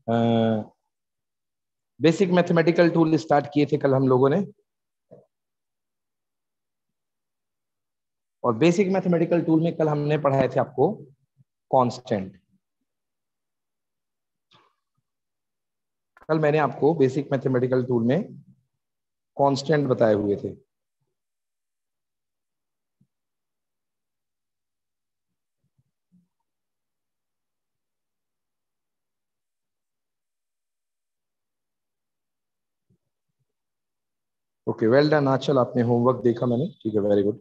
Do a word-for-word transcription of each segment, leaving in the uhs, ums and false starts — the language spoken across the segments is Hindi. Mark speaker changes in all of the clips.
Speaker 1: बेसिक मैथमेटिकल टूल स्टार्ट किए थे कल हम लोगों ने, और बेसिक मैथमेटिकल टूल में कल हमने पढ़ाए थे आपको कांस्टेंट। कल मैंने आपको बेसिक मैथमेटिकल टूल में कांस्टेंट बताए हुए थे। ओके, वेल डन आंचल, आपने होमवर्क देखा मैंने, ठीक है, वेरी गुड।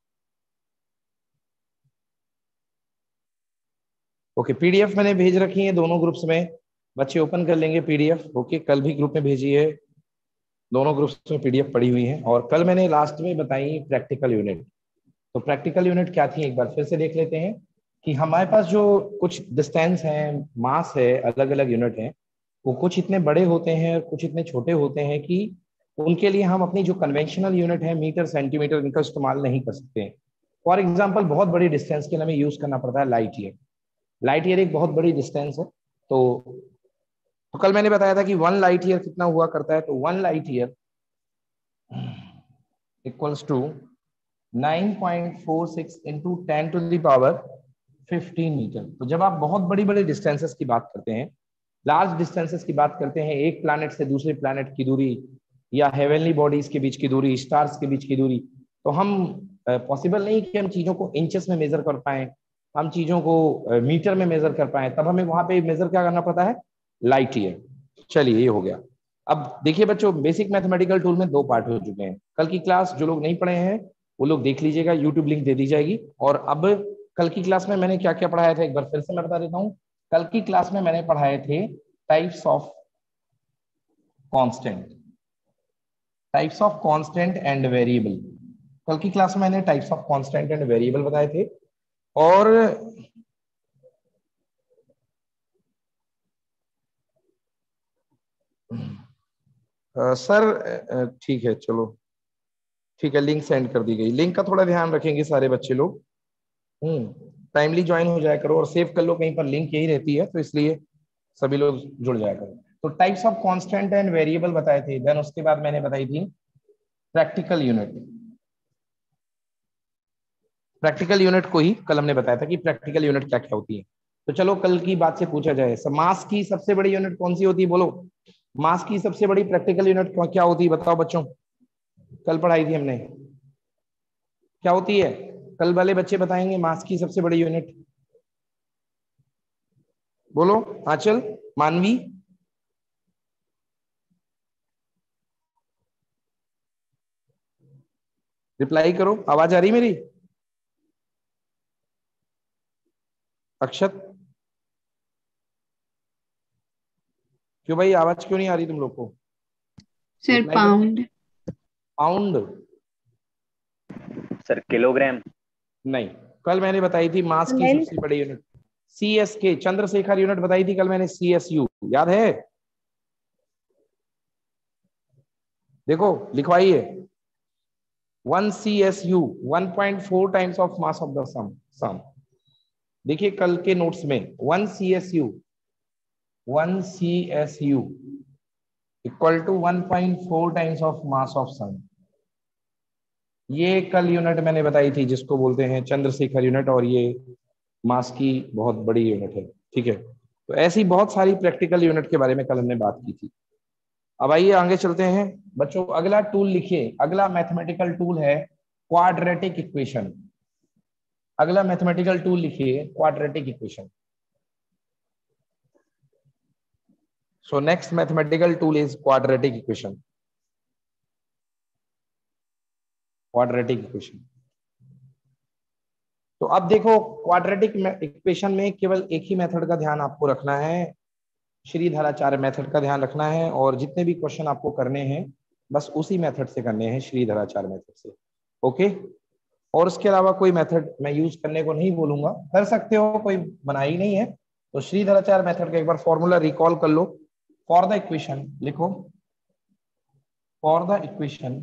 Speaker 1: ओके, पीडीएफ मैंने भेज रखी है दोनों ग्रुप्स में, बच्चे ओपन कर लेंगे पीडीएफ। ओके, कल भी ग्रुप में भेजी है, दोनों ग्रुप्स में पीडीएफ पड़ी हुई है। और कल मैंने लास्ट में बताई प्रैक्टिकल यूनिट। तो प्रैक्टिकल यूनिट क्या थी, एक बार फिर से देख लेते हैं कि हमारे पास जो कुछ डिस्टेंस है, मास है, अलग अलग यूनिट है, वो कुछ इतने बड़े होते हैं और कुछ इतने छोटे होते हैं कि उनके लिए हम अपनी जो कन्वेंशनल यूनिट है, मीटर सेंटीमीटर, इनका इस्तेमाल नहीं कर सकते हैं। फॉर एग्जाम्पल, बहुत बड़ी डिस्टेंस के लिए हमें यूज करना पड़ता है लाइट ईयर। लाइट ईयर एक बहुत बड़ी डिस्टेंस है। तो, तो कल मैंने बताया था कि वन लाइट ईयर कितना हुआ करता है। तो one light year equals to nine point four six into ten to the power fifteen metre. तो जब आप बहुत बड़ी बड़ी डिस्टेंसेस की बात करते हैं, लार्ज डिस्टेंसेस की बात करते हैं, एक प्लैनेट से दूसरे प्लैनेट की दूरी, या हेवनली बॉडीज के बीच की दूरी, स्टार्स के बीच की दूरी, तो हम पॉसिबल नहीं कि हम चीजों को इंचेस में मेजर कर पाए, हम चीजों को मीटर में मेजर कर पाए। तब हमें वहां पे मेजर क्या करना पड़ता है, लाइट ईयर। चलिए, ये हो गया। अब देखिए बच्चों, बेसिक मैथमेटिकल टूल में दो पार्ट हो चुके हैं। कल की क्लास जो लोग नहीं पढ़े हैं वो लोग देख लीजिएगा, यूट्यूब लिंक दे दी जाएगी। और अब कल की क्लास में मैंने क्या क्या पढ़ाया था, एक बार फिर से मैं बता देता हूँ। कल की क्लास में मैंने पढ़ाए थे types of constant, types of constant and variable. कल की क्लास में मैंने types of constant and variable बताए थे। और आ, सर ठीक है, चलो ठीक है, लिंक सेंड कर दी गई। लिंक का थोड़ा ध्यान रखेंगे सारे बच्चे लोग, हम्म टाइमली ज्वाइन हो जाया करो और सेव कर लो, कहीं पर लिंक यही रहती है, तो इसलिए सभी लोग जुड़ जाया करो। तो types of constant and variable बताए थे। देन उसके बाद मैंने बताई थी प्रैक्टिकल यूनिट। प्रैक्टिकल यूनिट को ही कल हमने बताया था कि प्रैक्टिकल यूनिट क्या क्या होती है। तो चलो कल की बात से पूछा जाए, मास की सबसे बड़ी यूनिट कौन सी होती है, बोलो। मास की सबसे बड़ी प्रैक्टिकल यूनिट क्या होती है, बताओ बच्चों। कल पढ़ाई थी हमने, क्या होती है, कल वाले बच्चे बताएंगे मास की सबसे बड़ी यूनिट। बोलो, आंचल, मानवी, रिप्लाई करो, आवाज आ रही मेरी। अक्षत, क्यों भाई, आवाज क्यों नहीं आ रही तुम लोग को?
Speaker 2: सर
Speaker 1: रिप्लाई करो।
Speaker 2: पाउंड।
Speaker 1: पाउंड?
Speaker 3: Sir kilogram.
Speaker 1: नहीं, कल मैंने बताई थी मास की सबसे बड़ी यूनिट सी एस के, चंद्रशेखर यूनिट बताई थी कल मैंने, सी एस यू, याद है? देखो लिखवाइए, one C S U, one point four times of mass of the sun sun. देखिए कल के नोट्स में, one C S U, one C S U equal to one point four times of mass of sun. ये कल यूनिट मैंने बताई थी, जिसको बोलते हैं चंद्रशेखर यूनिट, और ये मास की बहुत बड़ी यूनिट है, ठीक है। तो ऐसी बहुत सारी प्रैक्टिकल यूनिट के बारे में कल हमने बात की थी। अब आइए आगे चलते हैं बच्चों, अगला टूल लिखिए, अगला मैथमेटिकल टूल है क्वाड्रेटिक इक्वेशन। अगला मैथमेटिकल टूल लिखिए quadratic equation. So next mathematical tool is quadratic equation. Quadratic equation, तो अब देखो, क्वाड्रेटिक इक्वेशन में केवल एक ही मेथड का ध्यान आपको रखना है, श्रीधराचार्य मेथड का ध्यान रखना है। और जितने भी क्वेश्चन आपको करने हैं बस उसी मेथड से करने हैं, श्रीधराचार्य मेथड से, ओके। और उसके अलावा कोई मेथड मैं यूज करने को नहीं बोलूंगा, कर सकते हो, कोई मनाही नहीं है। तो श्रीधराचार्य मेथड का एक बार फॉर्मूला रिकॉल कर लो। फॉर द इक्वेशन लिखो, for the equation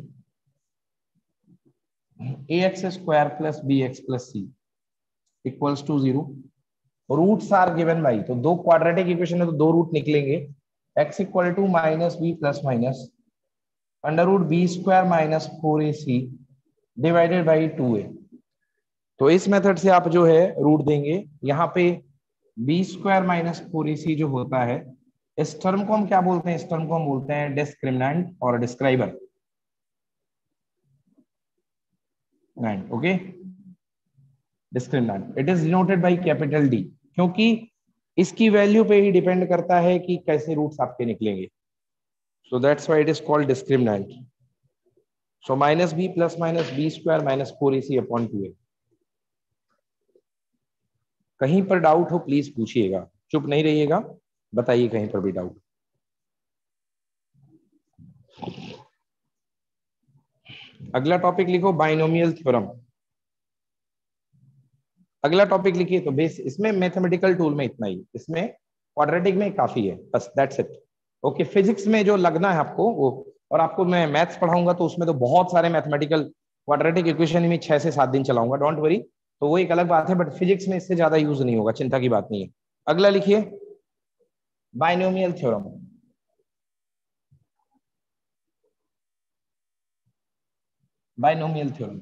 Speaker 1: a x square plus b x plus c equals to zero, roots are given by, तो दो क्वाड्रेटिक इक्वेशन है तो दो रूट निकलेंगे, x equal to minus b plus minus under root b square minus four a c divided by two a. तो इस मेथड से आप जो है रूट देंगे, यहाँ पे b square minus four a c जो होता है, इस टर्म को हम क्या बोलते हैं, इस टर्म को हम बोलते हैं डिस्क्रिमिनेंट और describer. Okay, discriminant it is denoted by capital D, क्योंकि इसकी वैल्यू पे ही डिपेंड करता है कि कैसे रूट्स आपके निकलेंगे। So that's why it is called discriminant. So minus b plus minus b square minus four a c upon two a. कहीं पर डाउट हो प्लीज पूछिएगा, चुप नहीं रहिएगा, बताइए कहीं पर भी डाउट। अगला टॉपिक लिखो बाइनोमियल थ्योरम। अगला टॉपिक लिखिए, तो बेस इसमें मैथमेटिकल टूल में इतना ही, इसमें क्वाड्रेटिक में काफी है, बस दैट्स इट। ओके, फिजिक्स में जो लगना है आपको वो, और आपको मैं मैथ्स पढ़ाऊंगा तो उसमें तो बहुत सारे मैथमेटिकल क्वाड्रेटिक इक्वेशन में छह से सात दिन चलाऊंगा, डोंट वरी, तो वो एक अलग बात है, बट फिजिक्स में इससे ज्यादा यूज नहीं होगा, चिंता की बात नहीं है। अगला लिखिए बाइनोमियल थ्योरम। बाइनोमियल थ्योरम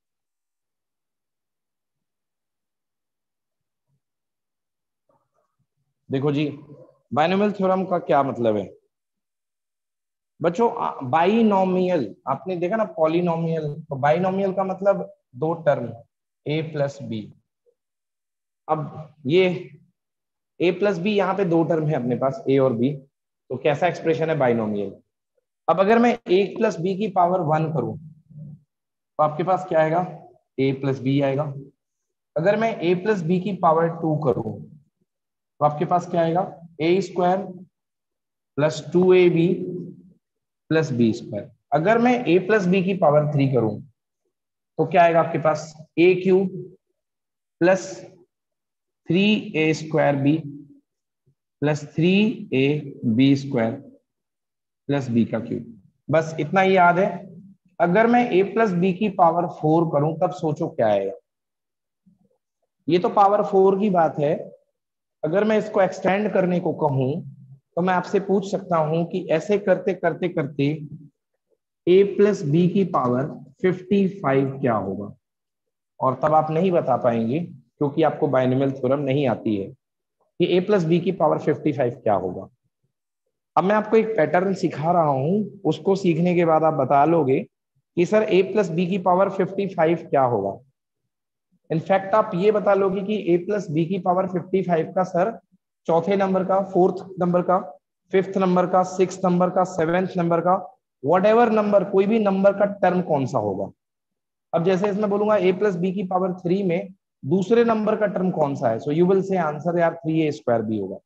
Speaker 1: देखो जी, बाइनोमियल थ्योरम का क्या मतलब है बच्चों। बाइनोमियल आपने देखा ना, पॉलिनोमियल, तो बाइनोमियल का मतलब दो टर्म ए प्लस बी। अब ये ए प्लस बी, यहाँ पे दो टर्म है अपने पास ए और बी, तो कैसा एक्सप्रेशन है बाइनोमियल। अब अगर मैं ए प्लस बी की पावर वन करूं तो आपके पास क्या आएगा, ए प्लस बी आएगा। अगर मैं ए प्लस बी की पावर टू करूं तो आपके पास क्या आएगा, a square plus two a b plus b square. अगर मैं ए प्लस बी की पावर थ्री करूं तो क्या आएगा आपके पास, a cube plus three a square b plus three a b square plus B का क्यूब। बस इतना ही याद है। अगर मैं a प्लस बी की पावर फोर करूं तब सोचो क्या आएगा। ये तो पावर फोर की बात है, अगर मैं इसको एक्सटेंड करने को कहूं तो मैं आपसे पूछ सकता हूं कि ऐसे करते करते करते a प्लस बी की पावर फिफ्टी फाइव क्या होगा, और तब आप नहीं बता पाएंगे क्योंकि आपको बाइनोमियल थ्योरम नहीं आती है कि a प्लस बी की पावर फिफ्टी फाइव क्या होगा। अब मैं आपको एक पैटर्न सिखा रहा हूं, उसको सीखने के बाद आप बता लोगे कि सर a प्लस बी की पावर फिफ्टी फाइव क्या होगा। इनफैक्ट आप ये बता लोगे कि a प्लस बी की पावर फिफ्टी फाइव का सर चौथे नंबर का, फोर्थ नंबर का, फिफ्थ नंबर का, सिक्स नंबर का, सेवेंथ नंबर का, वट एवर नंबर, कोई भी नंबर का टर्म कौन सा होगा। अब जैसे इसमें बोलूंगा a प्लस बी की पावर थ्री में दूसरे नंबर का टर्म कौन सा है, so you will say answer यार थ्री ए स्क्वायर बी होगा।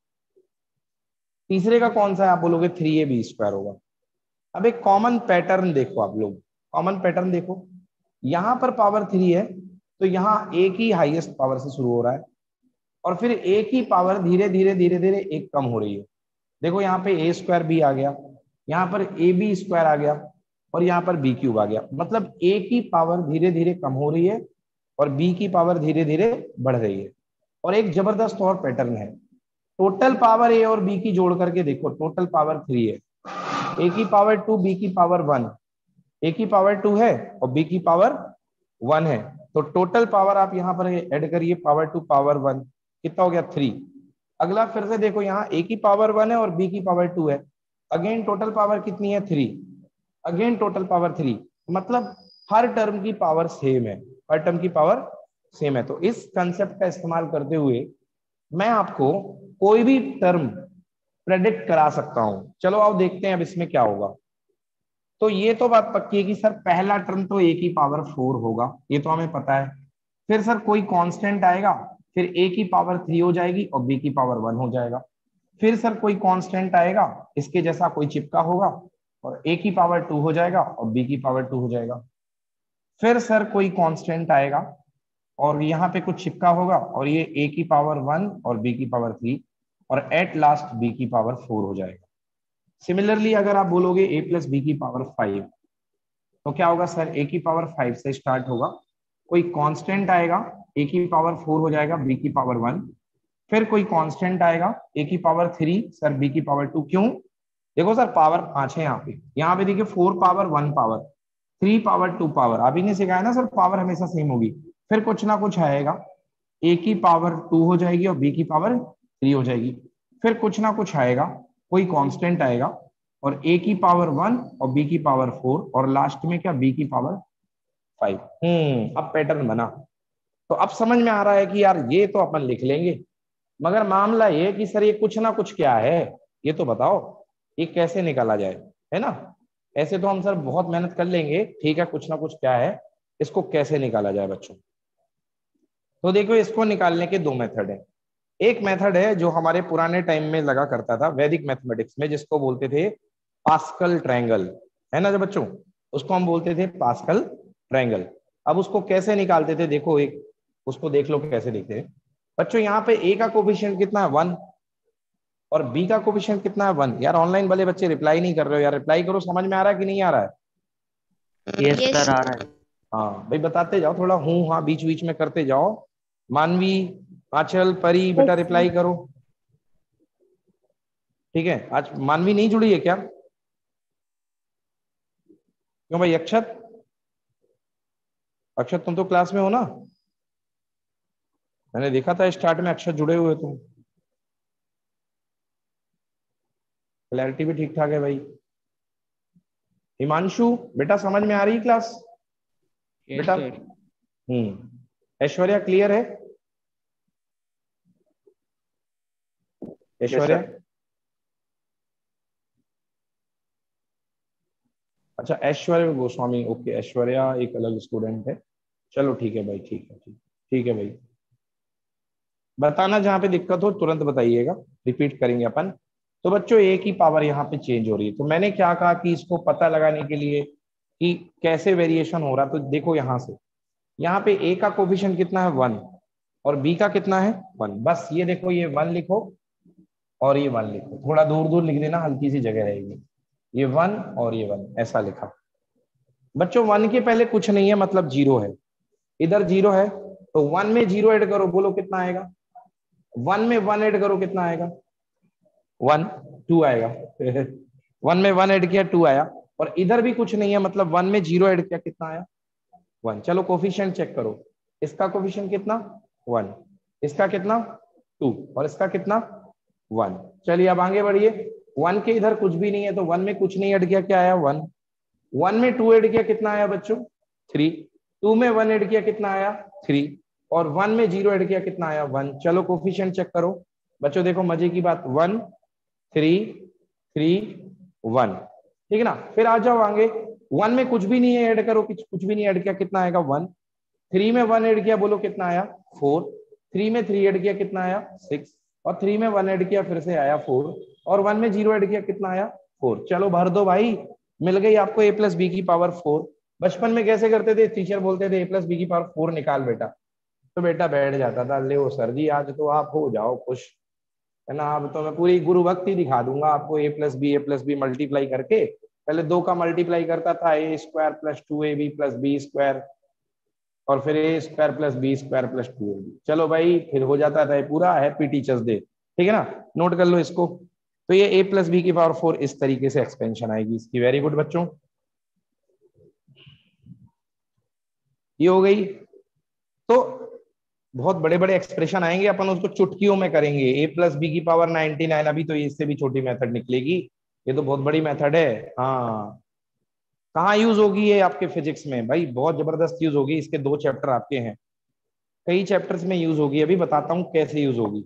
Speaker 1: तीसरे का कौन सा है, आप बोलोगे थ्री ए बी स्क्वायर होगा। अब एक कॉमन पैटर्न देखो आप लोग, कॉमन पैटर्न देखो, यहां पर पावर थ्री है तो यहाँ एक ही हाईएस्ट पावर से शुरू हो रहा है और फिर एक ही पावर धीरे धीरे धीरे धीरे एक कम हो रही है। देखो यहाँ पे ए स्क्वायर बी आ गया, यहाँ पर ए बी स्क्वायर आ गया और यहाँ पर बी क्यूब आ गया, मतलब ए की पावर धीरे धीरे कम हो रही है और बी की पावर धीरे धीरे बढ़ रही है। और एक जबरदस्त और पैटर्न है, टोटल पावर ए और बी की जोड़ करके देखो, टोटल पावर थ्री है, ए की पावर टू, बी की पावर वन, ए की पावर टू है और बी की पावर वन है, तो टोटल पावर आप यहाँ पर ऐड करिए, पावर टू पावर वन, कितना हो गया, थ्री। अगला फिर से देखो, यहाँ ए की पावर वन है और बी की पावर टू है, अगेन टोटल पावर कितनी है, three, again total power three, मतलब हर टर्म की पावर सेम है, हर टर्म की पावर सेम है। तो इस कंसेप्ट का इस्तेमाल करते हुए मैं आपको कोई भी टर्म प्रेडिक्ट करा सकता हूं। चलो आओ देखते हैं अब इसमें क्या होगा। तो ये तो बात पक्की है कि सर पहला टर्म तो ए की पावर फोर होगा, ये तो हमें पता है। फिर सर कोई कांस्टेंट आएगा, फिर ए की पावर थ्री हो जाएगी और बी की पावर वन हो जाएगा। फिर सर कोई कांस्टेंट आएगा, इसके जैसा कोई चिपका होगा और ए की पावर टू हो जाएगा और बी की पावर टू हो जाएगा। फिर सर कोई कांस्टेंट आएगा और यहाँ पे कुछ चिपका होगा और ये ए की पावर वन और बी की पावर थ्री और एट लास्ट बी की पावर फोर हो जाएगा। सिमिलरली अगर आप बोलोगे ए प्लस बी की पावर फाइव तो क्या होगा सर, ए की पावर फाइव से स्टार्ट होगा, कोई कांस्टेंट आएगा, ए की पावर फोर हो जाएगा, बी की पावर वन, फिर कोई कांस्टेंट आएगा a की पावर थ्री, सर b की पावर टू, क्यों? देखो सर पावर पांच है यहाँ पे, यहाँ पे देखिए four power one power three power two power, अभी ने सिखाया ना सर पावर हमेशा सेम होगी। फिर कुछ ना कुछ आएगा, a की पावर टू हो जाएगी और b की पावर थ्री हो जाएगी। फिर कुछ ना कुछ आएगा, कोई कांस्टेंट आएगा और a की पावर वन और b की पावर फोर और लास्ट में क्या b की पावर फाइव। हम्म अब पैटर्न बना। तो अब समझ में आ रहा है कि यार ये तो अपन लिख लेंगे, मगर मामला ये कि सर ये कुछ ना कुछ क्या है, ये तो बताओ ये कैसे निकाला जाए, है ना? ऐसे तो हम सर बहुत मेहनत कर लेंगे, ठीक है, कुछ ना कुछ क्या है, इसको कैसे निकाला जाए बच्चों? तो देखो इसको निकालने के दो मेथड है। एक मेथड है जो हमारे पुराने टाइम में लगा करता था वैदिक मैथमेटिक्स में, जिसको बोलते थे पास्कल ट्रायंगल, है ना जो बच्चों, उसको हम बोलते थे पास्कल ट्रायंगल। अब उसको कैसे निकालते थे, देखो एक उसको देख लो कैसे देखते हैं बच्चों। यहाँ पे ए का कोफिशिएंट कितना है, वन, और बी का कोफिशिएंट कितना है, वन। यार ऑनलाइन वाले बच्चे रिप्लाई नहीं कर रहे हो यार, रिप्लाई करो, समझ में आ रहा है कि नहीं आ रहा है?
Speaker 2: यस सर आ रहा है।
Speaker 1: हाँ भाई बताते जाओ थोड़ा, हूँ हाँ बीच बीच में करते जाओ। मानवी, आंचल, परी, बेटा रिप्लाई करो। ठीक है, आज मानवी नहीं जुड़ी है क्या? क्यों भाई? अक्षत, अक्षत तुम तो क्लास में हो ना, मैंने देखा था स्टार्ट में अक्षत जुड़े हुए तुम। क्लैरिटी भी ठीक ठाक है भाई। हिमांशु बेटा समझ में आ रही क्लास?
Speaker 2: यस
Speaker 1: बेटा
Speaker 2: सर।
Speaker 1: हम्म ऐश्वर्या क्लियर है?
Speaker 3: Yes
Speaker 1: Aishwarya,
Speaker 3: sir.
Speaker 1: अच्छा ऐश्वर्या गोस्वामी, ओके ऐश्वर्या एक अलग स्टूडेंट है। चलो ठीक है भाई, ठीक है, ठीक ठीक है भाई। बताना जहां पे दिक्कत हो तुरंत बताइएगा, रिपीट करेंगे अपन। तो बच्चों ए की पावर यहाँ पे चेंज हो रही है, तो मैंने क्या कहा कि इसको पता लगाने के लिए कि कैसे वेरिएशन हो रहा, तो देखो यहाँ से, यहाँ पे ए का कोफिशिएंट कितना है, वन, और बी का कितना है, वन। बस ये देखो, ये वन लिखो और ये वन लिखो, थोड़ा दूर दूर लिख देना, हल्की सी जगह रहेगी। ये वन और ये वन, ऐसा लिखा। बच्चों वन के पहले कुछ नहीं है, मतलब जीरो है, इधर जीरो है, तो वन में जीरो ऐड करो, बोलो कितना आएगा? वन में वन ऐड करो, कितना आएगा? वन, टू आएगा। वन में वन ऐड किया, टू आया। और इधर भी कुछ नहीं है, मतलब वन में जीरो ऐड किया, कितना आया? वन। चलो कोफिशिएंट चेक करो, इसका कोफिशिएंट कितना, वन, इसका कितना, टू, और इसका कितना, वन। चलिए अब आगे बढ़िए, वन के इधर कुछ भी नहीं है, तो वन में कुछ नहीं ऐड किया, क्या आया, वन। वन में टू ऐड किया, कितना आया बच्चों, थ्री। टू में वन ऐड किया, कितना आया, थ्री। और वन में जीरो ऐड किया, कितना आया, वन। चलो कोफिशिएंट चेक करो बच्चों, देखो मजे की बात, वन, थ्री, थ्री, वन, ठीक है ना। फिर आ जाओ आगे, वन में कुछ भी नहीं है, ऐड करो, कुछ कुछ भी नहीं ऐड किया, कितना आएगा, वन। थ्री में वन ऐड किया, बोलो कितना आया, फोर। थ्री में थ्री ऐड किया, कितना आया, सिक्स। और थ्री में वन ऐड किया, फिर से आया फोर। और वन में जीरो ऐड किया, कितना आया, फोर। चलो भर दो भाई, मिल गई आपको ए प्लस बी की पावर फोर। बचपन में कैसे करते थे, टीचर बोलते थे ए प्लस बी की पावर फोर निकाल बेटा, तो बेटा बैठ जाता था, ले वो सर जी आज तो आप हो जाओ खुश, है ना, अब तो मैं पूरी गुरु भक्ति दिखा दूंगा आपको, a plus b a plus b multiply करके। पहले दो का मल्टीप्लाई करता था, a square plus two a b plus b square, और फिर a square plus b square plus two a b. चलो भाई फिर हो जाता था पूरा हैप्पी टीचर्स डे, ठीक है ना, नोट कर लो इसको। तो ये a प्लस बी की पावर फोर इस तरीके से एक्सपेंशन आएगी इसकी। वेरी गुड बच्चों, ये हो गई। तो बहुत बड़े बड़े एक्सप्रेशन आएंगे, अपन उसको चुटकियों में करेंगे। ए प्लस बी की पावर नाइनटी नाइन, अभी तो इससे भी छोटी मेथड निकलेगी, ये तो बहुत बड़ी मेथड है। हाँ कहाँ यूज होगी ये आपके फिजिक्स में भाई, बहुत जबरदस्त यूज होगी, इसके दो चैप्टर आपके हैं, कई चैप्टर्स में यूज होगी, अभी बताता हूँ कैसे यूज होगी।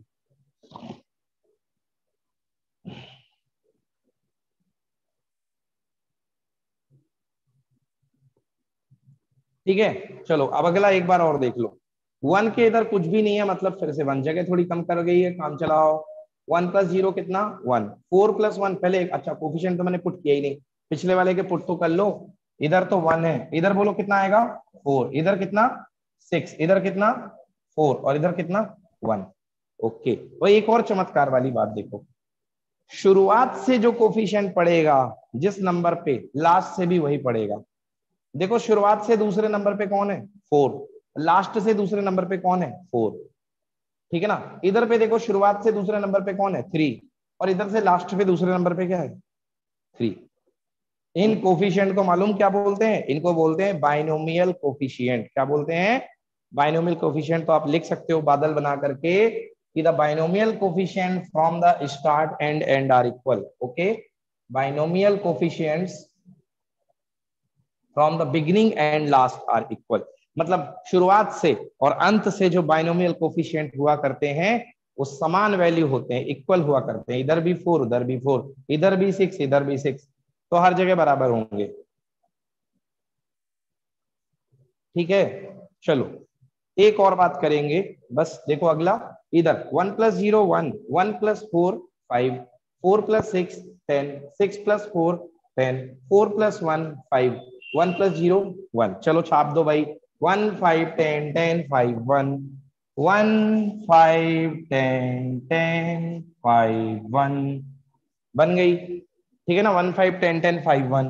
Speaker 1: ठीक है, चलो अब अगला एक बार और देख लो। वन के इधर कुछ भी नहीं है, मतलब फिर से वन जगह थोड़ी कम कर गई है, काम चलाओ। वन प्लस जीरो कितना, वन। फोर प्लस वन, पहले अच्छा कोफिशिएंट तो मैंने पुट किया ही नहीं, पिछले वाले के पुट तो कर लो। इधर तो वन है, इधर बोलो कितना आएगा, फोर। इधर कितना, सिक्स। इधर कितना, फोर। और इधर कितना, वन। ओके, तो एक और चमत्कार वाली बात देखो, शुरुआत से जो कोफिशिएंट पड़ेगा जिस नंबर पे, लास्ट से भी वही पड़ेगा। देखो शुरुआत से दूसरे नंबर पे कौन है, फोर। लास्ट से दूसरे नंबर पे कौन है, फोर। ठीक है ना। इधर पे देखो शुरुआत से दूसरे नंबर पे कौन है, थ्री, और इधर से लास्ट पे दूसरे नंबर पे क्या है, थ्री। इन कोफिशिएंट को मालूम क्या बोलते हैं, इनको बोलते हैं बाइनोमियल कोफिशिएंट। क्या बोलते हैं, बाइनोमियल कोफिशिएंट। तो आप लिख सकते हो बादल बना करके कि the binomial coefficient from the start and end are equal. Okay, binomial coefficients from the beginning and last are equal. मतलब शुरुआत से और अंत से जो बाइनोमियल कोफिशिएंट हुआ करते हैं वो समान वैल्यू होते हैं, इक्वल हुआ करते हैं। इधर भी फोर, उधर भी फोर, इधर भी सिक्स, इधर भी सिक्स, तो हर जगह बराबर होंगे। ठीक है, चलो एक और बात करेंगे बस। देखो अगला, इधर one plus zero one, one plus four five, four plus six ten, six plus four ten, four plus one five, one plus zero one. चलो छाप दो भाई, one five ten ten five one, one five ten ten five one, बन गई। ठीक है ना, one five ten ten five one.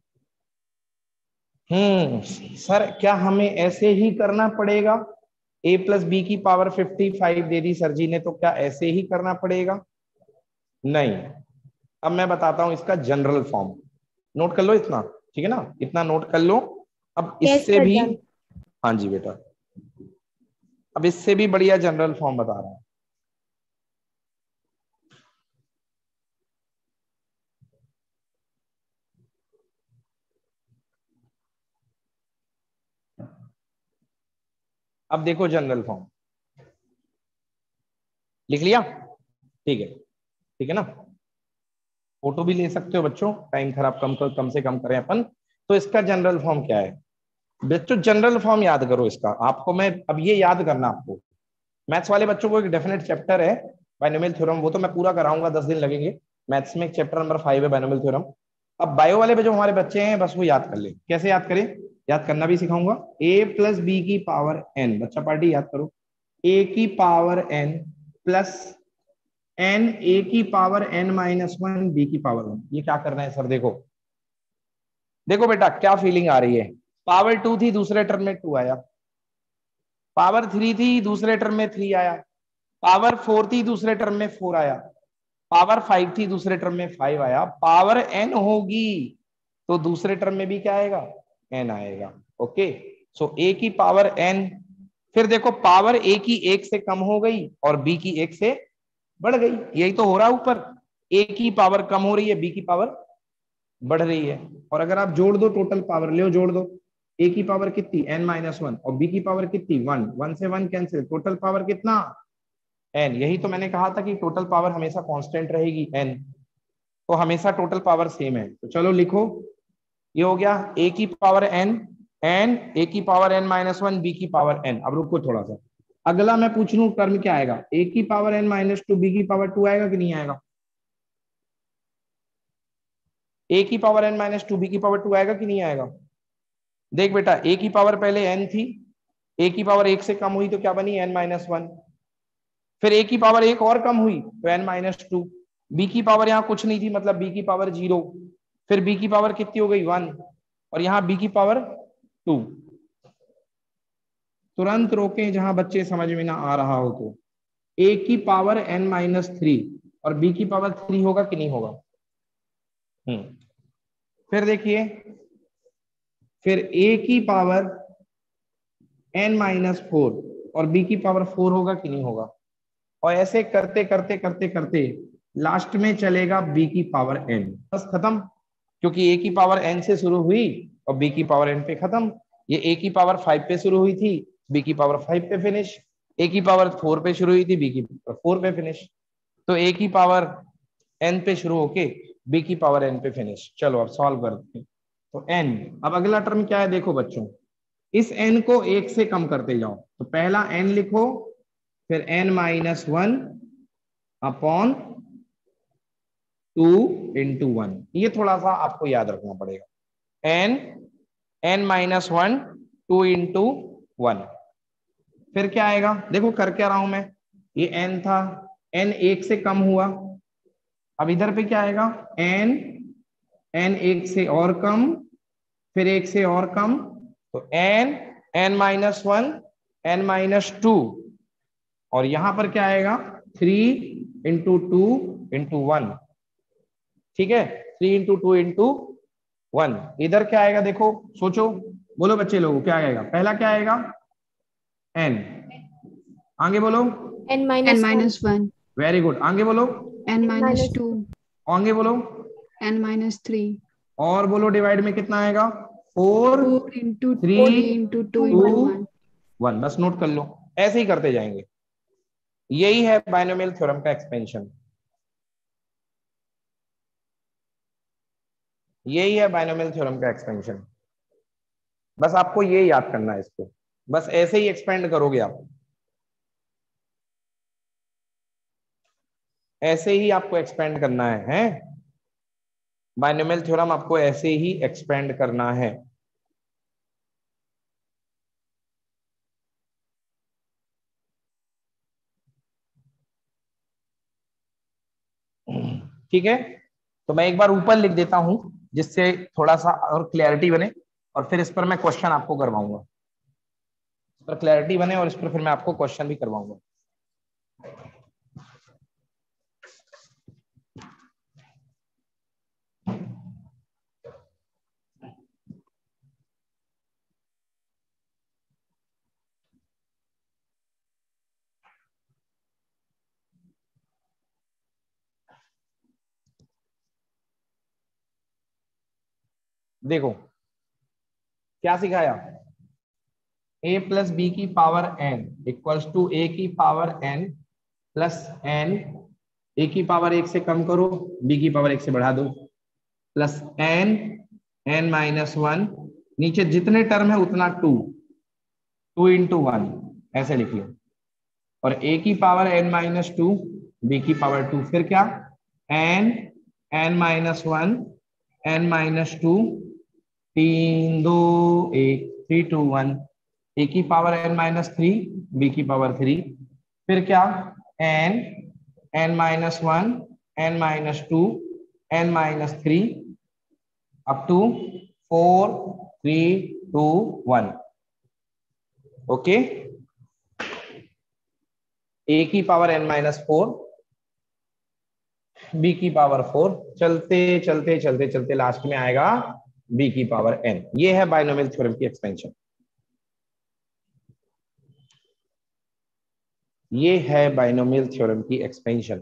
Speaker 1: हम्म सर क्या हमें ऐसे ही करना पड़ेगा, ए प्लस बी की पावर फिफ्टी फाइव दे दी सर जी ने, तो क्या ऐसे ही करना पड़ेगा, नहीं। अब मैं बताता हूं इसका जनरल फॉर्म, नोट कर लो इतना, ठीक है ना, इतना नोट कर लो। अब इससे भी, हाँ जी बेटा, अब इससे भी बढ़िया जनरल फॉर्म बता रहा हूं। अब देखो जनरल फॉर्म लिख लिया, ठीक है, ठीक है ना। फोटो भी ले सकते हो बच्चों, टाइम खराब कम कर, कम से कम करें अपन। तो इसका जनरल फॉर्म क्या है बच्चों, जनरल फॉर्म याद करो इसका। आपको मैं अब ये याद करना, आपको मैथ्स वाले बच्चों को एक डेफिनेट चैप्टर है बाइनोमियल थ्योरम, वो तो मैं पूरा कराऊंगा, दस दिन लगेंगे। मैथ्स में एक चैप्टर नंबर फाइव है बाइनोमियल थ्योरम। अब बायो वाले पे जो हमारे बच्चे हैं बस वो याद कर ले। कैसे याद करें, याद करना भी सिखाऊंगा। ए प्लस बी की पावर एन, बच्चा पार्टी याद करो, ए की power n plus n, a की power n minus one, b की पावर वन। ये क्या करना है सर, देखो देखो बेटा क्या फीलिंग आ रही है। पावर टू थी, दूसरे टर्म में टू आया। पावर थ्री थी, दूसरे टर्म में थ्री आया। पावर फोर थी, दूसरे टर्म में फोर आया। पावर फाइव थी, दूसरे टर्म में फाइव आया। पावर एन होगी तो दूसरे टर्म में भी क्या आएगा, एन आएगा। ओके, सो ए की पावर एन, फिर देखो पावर ए की एक से कम हो गई और बी की एक से बढ़ गई, यही तो हो रहा है ऊपर। ए की पावर कम हो रही है, बी की पावर बढ़ रही है। और अगर आप जोड़ दो, टोटल पावर ले जोड़ दो, ए की पावर कितनी, एन माइनस वन, और बी की पावर कितनी, वन, वन से वन कैंसिल, टोटल पावर कितना, एन। यही तो मैंने कहा था कि टोटल पावर हमेशा कांस्टेंट रहेगी, एन, तो हमेशा टोटल पावर सेम है। तो चलो लिखो, ये हो गया ए की पावर एन, एन, ए की power n minus one, b की पावर एन। अब रुको थोड़ा सा, अगला मैं पूछ लूं टर्म क्या आएगा, ए की power n minus two, b की पावर टू आएगा कि नहीं आएगा, ए की power n minus two, b की पावर टू आएगा कि नहीं आएगा। देख बेटा, ए की पावर पहले एन थी, ए की पावर एक से कम हुई तो क्या बनी, एन माइनस वन। फिर ए की पावर एक और कम हुई तो एन माइनस टू। बी की पावर यहाँ कुछ नहीं थी, मतलब बी की पावर जीरो। फिर बी की पावर कितनी हो गई, वन, और यहाँ बी की पावर टू। तुरंत रोकें जहां बच्चे समझ में ना आ रहा हो तो। ए की पावर एन माइनस थ्री और बी की पावर थ्री होगा कि नहीं होगा। हम्म फिर देखिए, फिर ए की पावर एन माइनस फोर और बी की पावर फोर होगा कि नहीं होगा। और ऐसे करते करते करते करते लास्ट में चलेगा बी की पावर एन, बस खत्म। क्योंकि ए की पावर एन से शुरू हुई और बी की पावर एन पे खत्म। ये ए की पावर फाइव पे शुरू हुई थी, बी की पावर फाइव पे फिनिश। ए की पावर फोर पे शुरू हुई थी, बी की पावर फोर पे फिनिश। तो ए की पावर एन पे शुरू होके बी की पावर एन पे फिनिश। चलो अब सॉल्व करते हैं। तो एन, अब अगला टर्म क्या है देखो बच्चों, इस एन को एक से कम करते जाओ। तो पहला एन लिखो, फिर n minus one upon two into one. ये थोड़ा सा आपको याद रखना पड़ेगा, n, n minus one, two into one. फिर क्या आएगा, देखो कर क्या रहा हूं मैं, ये एन था, एन एक से कम हुआ। अब इधर पे क्या आएगा, एन, एन एक से और कम, फिर एक से और कम, तो n, n minus one, n minus two, और यहां पर क्या आएगा, three into two into one, ठीक है, three into two into one. इधर क्या आएगा देखो, सोचो, बोलो बच्चे लोगों क्या आएगा, पहला क्या आएगा, एन, आगे बोलो,
Speaker 3: n
Speaker 4: n
Speaker 3: minus
Speaker 4: minus
Speaker 3: one,
Speaker 4: one,
Speaker 1: very good, आगे बोलो,
Speaker 4: n
Speaker 3: n
Speaker 4: minus
Speaker 3: minus
Speaker 4: two,
Speaker 1: आगे बोलो,
Speaker 4: n minus three,
Speaker 1: और बोलो डिवाइड में कितना आएगा, four,
Speaker 4: four into
Speaker 1: three,
Speaker 4: three into two
Speaker 1: two,
Speaker 4: into one.
Speaker 1: One, बस नोट कर लो, ऐसे ही करते जाएंगे। यही है बाइनोमियल थ्योरम का एक्सपेंशन, यही है बाइनोमियल थ्योरम का एक्सपेंशन। बस आपको ये याद करना है इसको, बस ऐसे ही एक्सपेंड करोगे आप, ऐसे ही आपको एक्सपेंड करना है, हैं? बाइनोमियल थ्योरम आपको ऐसे ही एक्सपेंड करना है। ठीक है, तो मैं एक बार ऊपर लिख देता हूं जिससे थोड़ा सा और क्लैरिटी बने, और फिर इस पर मैं क्वेश्चन आपको करवाऊंगा, इस पर क्लैरिटी बने और इस पर फिर मैं आपको क्वेश्चन भी करवाऊंगा। देखो क्या सिखाया, a प्लस बी की power n equals to a की power n plus n, a की पावर एक से कम करो, b की पावर एक से बढ़ा दो, plus n, n minus one, नीचे जितने टर्म है उतना टू, टू इंटू वन, ऐसे लिख लो, और a की power n minus two, b की पावर टू, फिर क्या, n, n minus one, n minus two, तीन दो एक, थ्री टू वन, ए की power n minus three, B की पावर थ्री, फिर क्या, n, n minus one, n minus two, n minus three, up to four, three, two, one. Okay, A की power n minus four, B की पावर फोर, चलते चलते चलते चलते लास्ट में आएगा b की पावर n। ये है बाइनोमियल थ्योरम की एक्सपेंशन, ये है बाइनोमियल थ्योरम की एक्सपेंशन।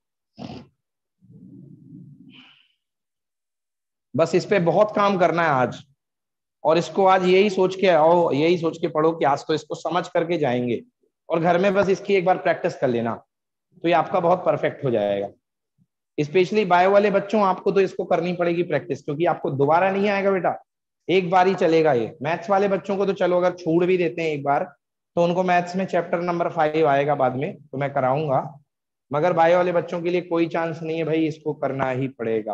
Speaker 1: बस इस पे बहुत काम करना है आज, और इसको आज यही सोच के आओ, यही सोच के पढ़ो कि आज तो इसको समझ करके जाएंगे, और घर में बस इसकी एक बार प्रैक्टिस कर लेना, तो ये आपका बहुत परफेक्ट हो जाएगा। स्पेशली बायो वाले बच्चों, आपको तो इसको करनी पड़ेगी प्रैक्टिस, क्योंकि आपको दोबारा नहीं आएगा बेटा, एक बार ही चलेगा ये। मैथ्स वाले बच्चों को तो चलो अगर छोड़ भी देते हैं एक बार, तो उनको मैथ्स में चैप्टर नंबर फाइव आएगा बाद में, तो मैं कराऊंगा, मगर बायो वाले बच्चों के लिए कोई चांस नहीं है भाई, इसको करना ही पड़ेगा।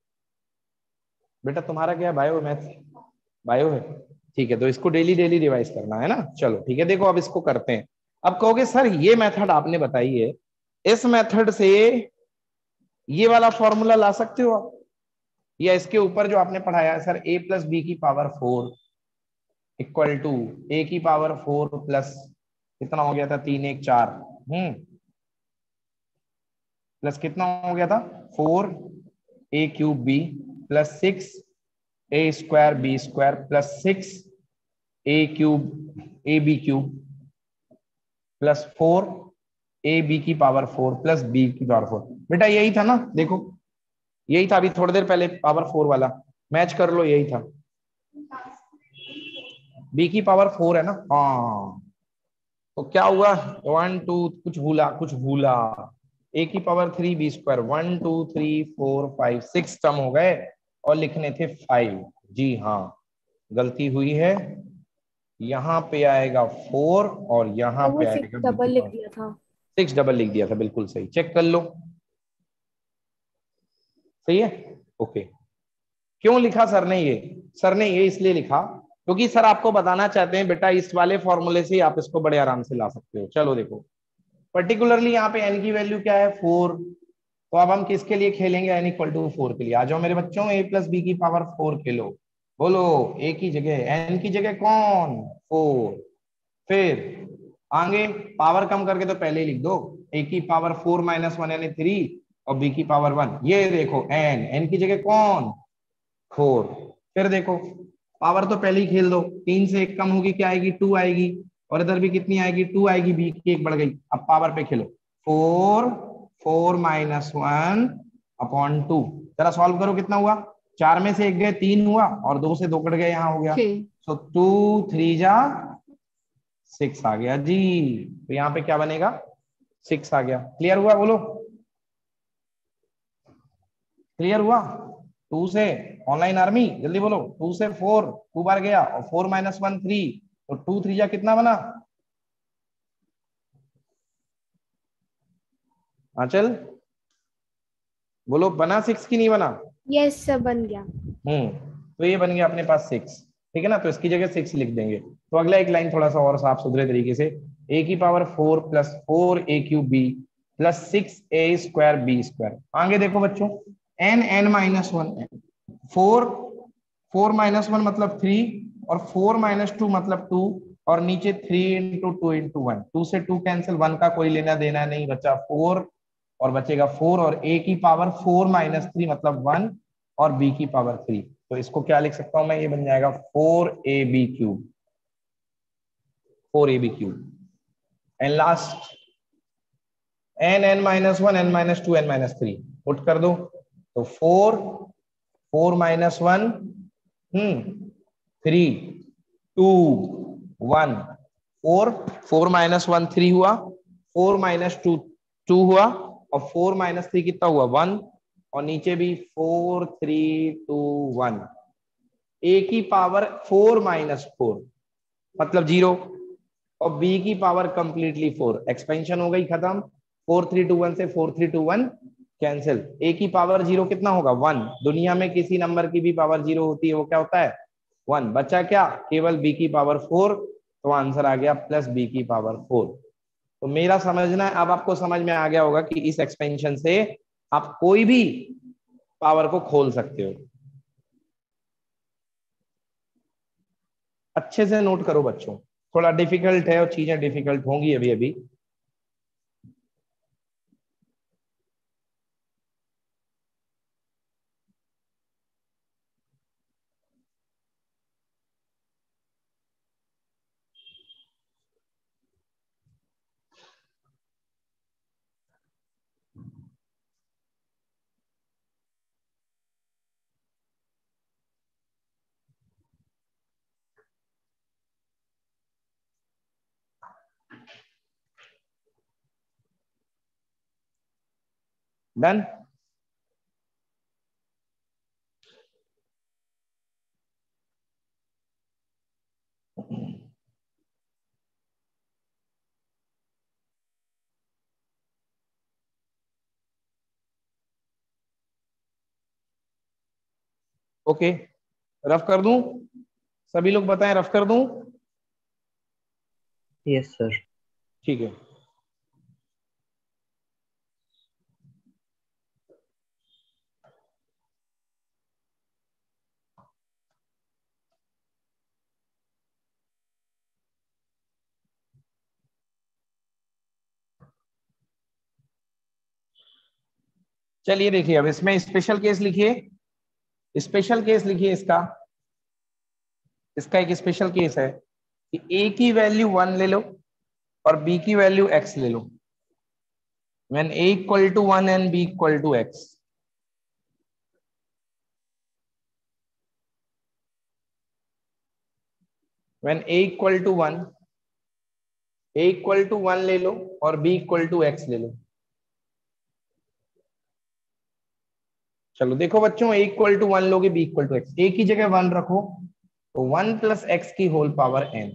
Speaker 1: बेटा तुम्हारा क्या है, बायो मैथ्स, बायो है, ठीक है, तो इसको डेली डेली रिवाइज करना है ना। चलो ठीक है, देखो अब इसको करते हैं। अब कहोगे सर ये मेथड आपने बताई है, इस मेथड से ये वाला फॉर्मूला ला सकते हो आप, या इसके ऊपर जो आपने पढ़ाया है सर, a प्लस बी की power four equal to a की पावर फोर प्लस कितना हो गया था, तीन एक चार, हम्म, प्लस कितना हो गया था, four a cube b plus six a square b square plus six a cube a b cube plus four a b की पावर फोर प्लस बी की पावर फोर। बेटा यही था ना, देखो यही था, अभी थोड़ी देर पहले पावर फोर वाला मैच कर लो, यही था, बी की पावर फोर है ना, हाँ, तो क्या हुआ, वन टू, कुछ भूला कुछ भूला, ए की power three b square, one two three four five, six term हो गए और लिखने थे फाइव, जी हाँ गलती हुई है, यहाँ पे आएगा फोर और यहाँ
Speaker 3: वो
Speaker 1: पे
Speaker 3: सिक्स
Speaker 1: आएगा
Speaker 3: डबल लिख दिया था,
Speaker 1: सिक्स डबल लिख दिया था, बिल्कुल सही, चेक कर लो, सही है, ओके। क्यों लिखा सर ने ये, सर ने ये इसलिए लिखा क्योंकि सर आपको बताना चाहते हैं बेटा इस वाले फॉर्मूले से आप इसको बड़े आराम से ला सकते हो। चलो देखो, पर्टिकुलरली यहाँ पे n की वैल्यू क्या है, फोर, तो अब हम किसके लिए खेलेंगे, n इक्वल टू फोर के लिए। आ जाओ मेरे बच्चों, a प्लस बी की पावर फोर खेलो, बोलो a की जगह n की जगह कौन, फोर, फिर आगे पावर कम करके तो पहले ही लिख दो, ए की पावर फोर माइनस वन यानी थ्री और बी की पावर वन। ये देखो एन, एन की जगह कौन, फोर। फिर देखो पावर तो पहले ही खेल दो, तीन से एक कम होगी क्या आएगी, टू आएगी, और इधर भी कितनी आएगी, टू आएगी, बी की एक बढ़ गई। अब पावर पे खेलो, four four minus one upon two, जरा सॉल्व करो कितना हुआ, चार में से एक गए तीन हुआ और दो से दो कट गए, यहाँ हो गया।
Speaker 4: छः।
Speaker 1: सो टू थ्री जा सिक्स आ गया जी। तो यहाँ पे क्या बनेगा, सिक्स आ गया। क्लियर हुआ, बोलो क्लियर हुआ। टू से ऑनलाइन आर्मी जल्दी बोलो, टू से फोर, टू बार गया, और फोर माइनस वन थ्री, तो टू थ्री जा कितना बना, आंचल बोलो बना सिक्स की नहीं बना।
Speaker 2: यस सर बन गया।
Speaker 1: हम्म तो ये बन गया अपने पास सिक्स, ठीक है ना। तो इसकी जगह सिक्स लिख देंगे। तो अगला एक लाइन थोड़ा सा और साफ सुथरे तरीके से, ए की power four plus four a cube b plus six a square b square. आगे देखो बच्चों, n n minus one, four four minus one मतलब थ्री, और फोर माइनस टू मतलब टू, और नीचे three into two into one, two से टू कैंसिल, वन का कोई लेना देना नहीं, बचा फोर और बचेगा फोर, और ए की पावर फोर माइनस थ्री मतलब वन, और बी की पावर थ्री। तो इसको क्या लिख सकता हूं मैं, ये बन जाएगा four a b cube, four a b cube. And last n n minus one n minus two n minus three put कर दो, तो four four minus one hmm three two one, four four minus one three हुआ, फोर माइनस टू टू हुआ, और फोर माइनस थ्री कितना हुआ, वन, और नीचे भी फोर थ्री टू वन। ए की पावर फोर माइनस फोर मतलब जीरो, और बी की पावर कंप्लीटली फोर, एक्सपेंशन हो गई खत्म, फोर थ्री टू वन से four three two one cancel. A की पावर जीरो कितना होगा, वन। दुनिया में किसी नंबर की भी पावर जीरो होती है, वो क्या होता है, वन। बचा क्या, केवल बी की पावर फोर, तो आंसर आ गया प्लस बी की पावर फोर। तो मेरा समझना है अब आपको समझ में आ गया होगा कि इस एक्सपेंशन से आप कोई भी पावर को खोल सकते हो। अच्छे से नोट करो बच्चों, थोड़ा डिफिकल्ट है और चीजें डिफिकल्ट होंगी अभी अभी। डन। ओके रफ कर दूं, सभी लोग बताएं रफ कर दूं।
Speaker 3: Yes sir.
Speaker 1: ठीक है, चलिए देखिए अब इसमें स्पेशल केस लिखिए, स्पेशल केस लिखिए इसका। इसका एक स्पेशल केस है कि ए की वैल्यू वन ले लो और बी की वैल्यू एक्स ले लो, when a equal to one and b equal to x. When a equal to one, a equal to one ले लो और बी इक्वल टू एक्स ले लो। चलो देखो बच्चों, ए इक्वल टू वन लोगे, b equal to x, a की जगह वन रखो, तो वन प्लस एक्स की whole power n,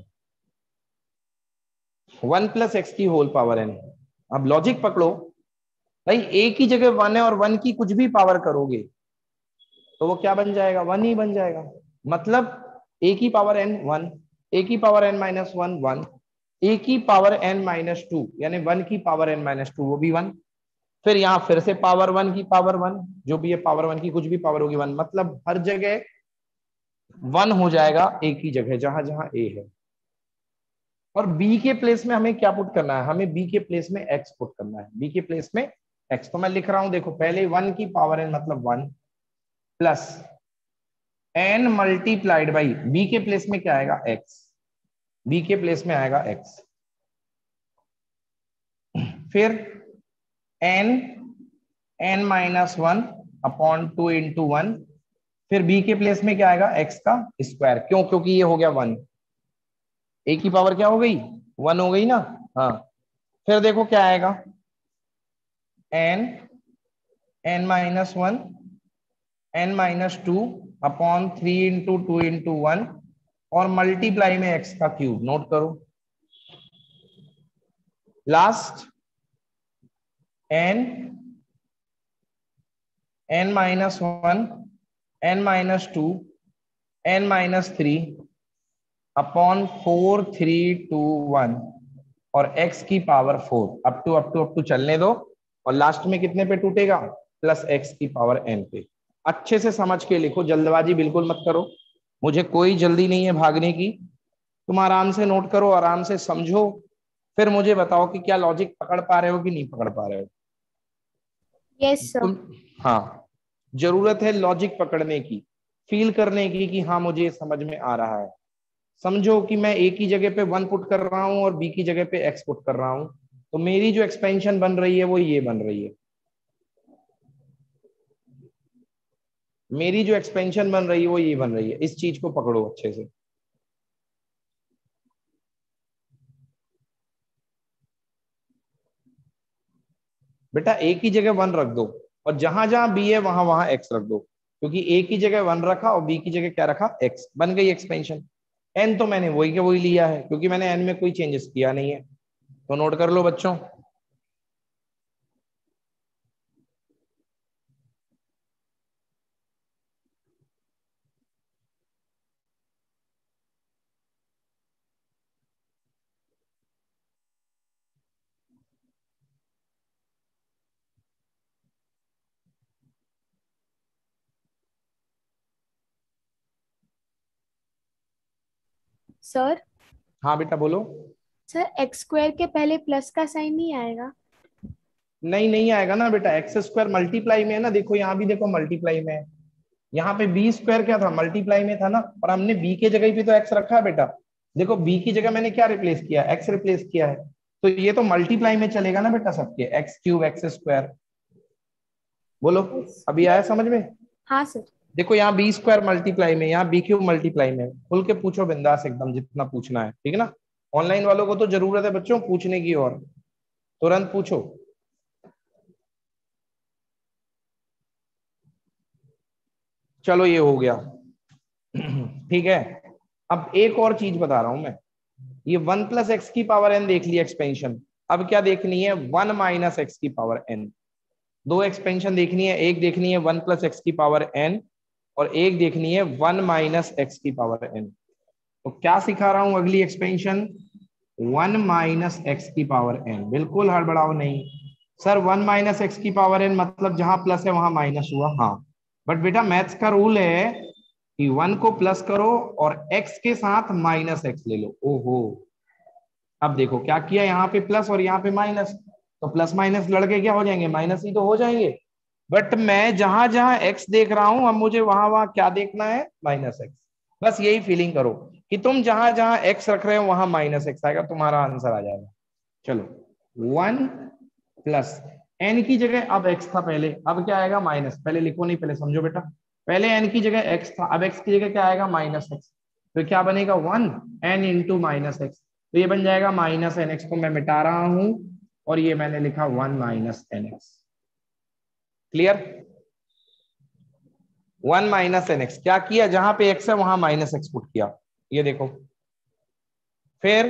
Speaker 1: one plus x की होल पावर एन। अब लॉजिक पकड़ो भाई, ए की जगह वन है और वन की कुछ भी पावर करोगे तो वो क्या बन जाएगा, वन ही बन जाएगा। मतलब ए की पावर एन वन, ए की power n minus one one, ए की पावर एन माइनस टू यानी वन की पावर एन माइनस टू वो भी वन, फिर यहाँ फिर से पावर वन की पावर वन, जो भी है पावर वन की कुछ भी पावर होगी वन, मतलब हर जगह वन हो जाएगा ए की जगह जहां जहां ए है। और b के प्लेस में हमें क्या पुट करना है, हमें b के प्लेस में x पुट करना है, b के प्लेस में x। तो मैं लिख रहा हूं, देखो पहले वन की पावर n मतलब one plus n multiplied by b के प्लेस में क्या आएगा x, b के प्लेस में आएगा x, फिर n n minus one upon two into one, फिर b के प्लेस में क्या आएगा x का स्क्वायर, क्यों, क्योंकि ये हो गया वन, a की पावर क्या हो गई वन हो गई ना, हाँ। फिर देखो क्या आएगा n n minus one n minus two upon three into two into one और मल्टीप्लाई में x का क्यूब, नोट करो। Last n n minus one n minus two n minus three upon four three two one और x की power four, up to up to up to चलने दो, और लास्ट में कितने पे टूटेगा प्लस x की पावर n पे। अच्छे से समझ के लिखो, जल्दबाजी बिल्कुल मत करो, मुझे कोई जल्दी नहीं है भागने की, तुम आराम से नोट करो, आराम से समझो, फिर मुझे बताओ कि क्या लॉजिक पकड़ पा रहे हो कि नहीं पकड़ पा रहे हो।
Speaker 2: Yes sir.
Speaker 1: तुम, हाँ, जरूरत है लॉजिक पकड़ने की, फील करने की कि हाँ मुझे समझ में आ रहा है। समझो कि मैं ए की जगह पे वन पुट कर रहा हूं और बी की जगह पे एक्स पुट कर रहा हूं, तो मेरी जो एक्सपेंशन बन रही है वो ये बन रही है, मेरी जो एक्सपेंशन बन रही है वो ये बन रही है। इस चीज को पकड़ो अच्छे से। बेटा ए की जगह वन रख दो और जहां जहां बी है वहां वहां एक्स रख दो, क्योंकि ए की जगह वन रखा और बी की जगह क्या रखा एक्स, बन गई एक्सपेंशन। एन तो मैंने वही के वही लिया है क्योंकि मैंने एन में कोई चेंजेस किया नहीं है, तो नोट कर लो बच्चों।
Speaker 2: सर
Speaker 1: हाँ बेटा बोलो।
Speaker 2: सर एक्स स्क्वायर के पहले प्लस का साइन नहीं आएगा?
Speaker 1: नहीं नहीं आएगा ना बेटा, एक्स स्क्वायर मल्टीप्लाई में है ना, देखो यहाँ भी देखो मल्टीप्लाई में है, यहाँ पे बी स्क्वायर क्या था मल्टीप्लाई में था ना, और हमने बी के जगह पे तो एक्स रखा है बेटा। देखो बी की जगह मैंने क्या रिप्लेस किया, एक्स रिप्लेस किया है, तो ये तो मल्टीप्लाई में चलेगा ना बेटा सबके, एक्स क्यूब एक्स स्क्वायर। बोलो अभी आया समझ में।
Speaker 2: हाँ सर।
Speaker 1: देखो यहाँ बी स्क्वायर मल्टीप्लाई में, यहाँ बी क्यूब मल्टीप्लाई में, खुल के पूछो बिंदास एकदम जितना पूछना है, ठीक है ना। ऑनलाइन वालों को तो जरूरत है बच्चों पूछने की, और तुरंत पूछो। चलो ये हो गया ठीक है। अब एक और चीज बता रहा हूं मैं, ये वन प्लस एक्स की पावर एन देख लिया एक्सपेंशन, अब क्या देखनी है वन माइनस एक्स की पावर एन। दो एक्सपेंशन देखनी है, एक देखनी है वन प्लस एक्स की पावर एन और एक देखनी है वन माइनस एक्स की पावर एन। तो क्या सिखा रहा हूं अगली एक्सपेंशन, वन माइनस एक्स की पावर एन, बिल्कुल हड़बड़ाओ नहीं। सर वन माइनस एक्स की पावर एन मतलब जहां प्लस है वहां माइनस हुआ, हाँ, बट बेटा मैथ्स का रूल है कि वन को प्लस करो और एक्स के साथ माइनस एक्स ले लो। ओहो, अब देखो क्या किया, यहाँ पे प्लस और यहाँ पे माइनस, तो प्लस माइनस लड़के क्या हो जाएंगे, माइनस ही तो हो जाएंगे। बट मैं जहां जहां एक्स देख रहा हूं, अब मुझे वहां वहां क्या देखना है, माइनस एक्स। बस यही फीलिंग करो कि तुम जहां जहां एक्स रख रहे हो वहां माइनस एक्स आएगा, तुम्हारा आंसर आ जाएगा। चलो वन प्लस एन की जगह अब एक्स था पहले, अब क्या आएगा माइनस, पहले लिखो नहीं पहले समझो बेटा, पहले एन की जगह एक्स था, अब एक्स की जगह क्या आएगा माइनस एक्स, तो क्या बनेगा one n into minus x, तो ये बन जाएगा माइनस एन एक्स को मैं मिटा रहा हूं और ये मैंने लिखा one minus n x. Clear, one minus n x, क्या किया जहां पे एक्स है वहां माइनस एक्स पुट किया, ये देखो। फिर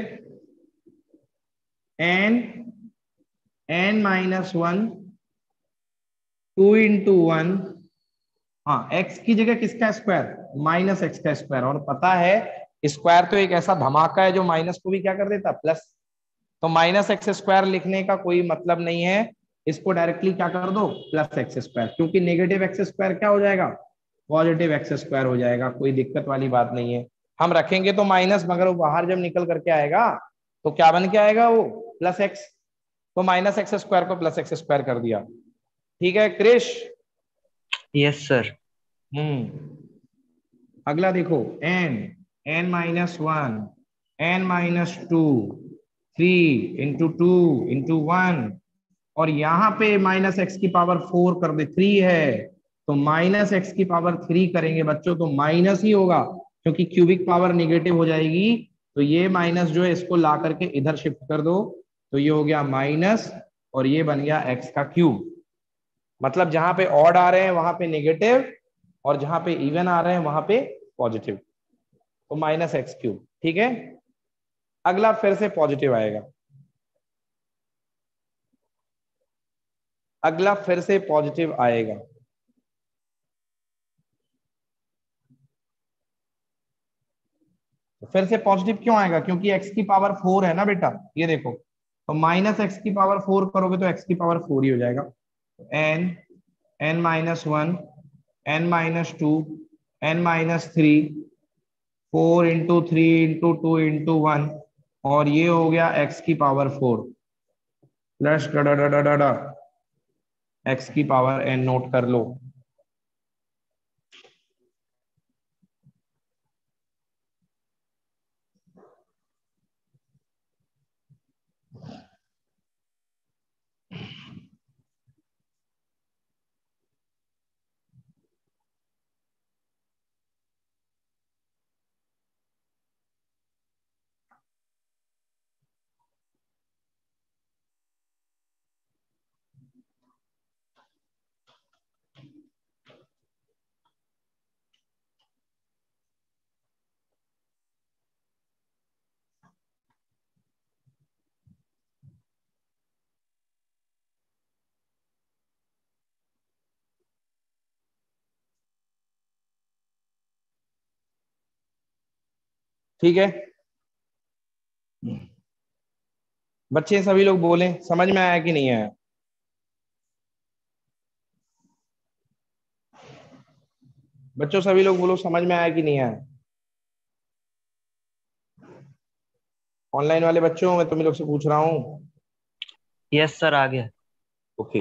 Speaker 1: n n minus one two into one, हाँ एक्स की जगह किसका स्क्वायर, माइनस एक्स का स्क्वायर, और पता है स्क्वायर तो एक ऐसा धमाका है जो माइनस को भी क्या कर देता प्लस, तो माइनस एक्स स्क्वायर लिखने का कोई मतलब नहीं है, इसको डायरेक्टली क्या कर दो प्लस एक्स स्क्वायर, क्योंकि नेगेटिव एक्स स्क्वायर क्या हो जाएगा पॉजिटिव एक्स स्क्वायर हो जाएगा, कोई दिक्कत वाली बात नहीं है। हम रखेंगे तो माइनस, मगर वो बाहर जब निकल करके आएगा तो क्या बन के आएगा वो प्लस एक्स, तो माइनस एक्स स्क्वायर को प्लस एक्स स्क्वायर कर दिया। ठीक है क्रिश?
Speaker 3: Yes sir.
Speaker 1: हम्म अगला देखो, n n minus one n minus two three into two into one, और यहाँ पे माइनस एक्स की पावर फोर कर दे, थ्री है तो माइनस एक्स की पावर थ्री करेंगे बच्चों तो माइनस ही होगा, क्योंकि क्यूबिक पावर निगेटिव हो जाएगी। तो ये माइनस जो है इसको ला करके इधर शिफ्ट कर दो, तो ये हो गया माइनस और ये बन गया एक्स का क्यूब। मतलब जहां पे ऑड आ रहे हैं वहां पे नेगेटिव और जहां पे इवन आ रहे हैं वहां पे पॉजिटिव, तो माइनस एक्स क्यूब। ठीक है, अगला फिर से पॉजिटिव आएगा, अगला फिर से पॉजिटिव आएगा। फिर से पॉजिटिव क्यों आएगा? क्योंकि एक्स की पावर फोर है ना बेटा, ये देखो, तो माइनस एक्स की पावर फोर करोगे तो एक्स की पावर फोर ही हो जाएगा। N n minus one n minus two n minus three, four into three into two into one, और ये हो गया एक्स की पावर फोर प्लस एक्स की पावर एन, नोट कर लो। ठीक है बच्चे, सभी लोग बोलें समझ में आया कि नहीं आया? बच्चों सभी लोग बोलो समझ में आया कि नहीं आया? ऑनलाइन वाले बच्चों, मैं तुम लोग से पूछ रहा हूँ।
Speaker 3: यस सर, आ गया।
Speaker 1: ओके,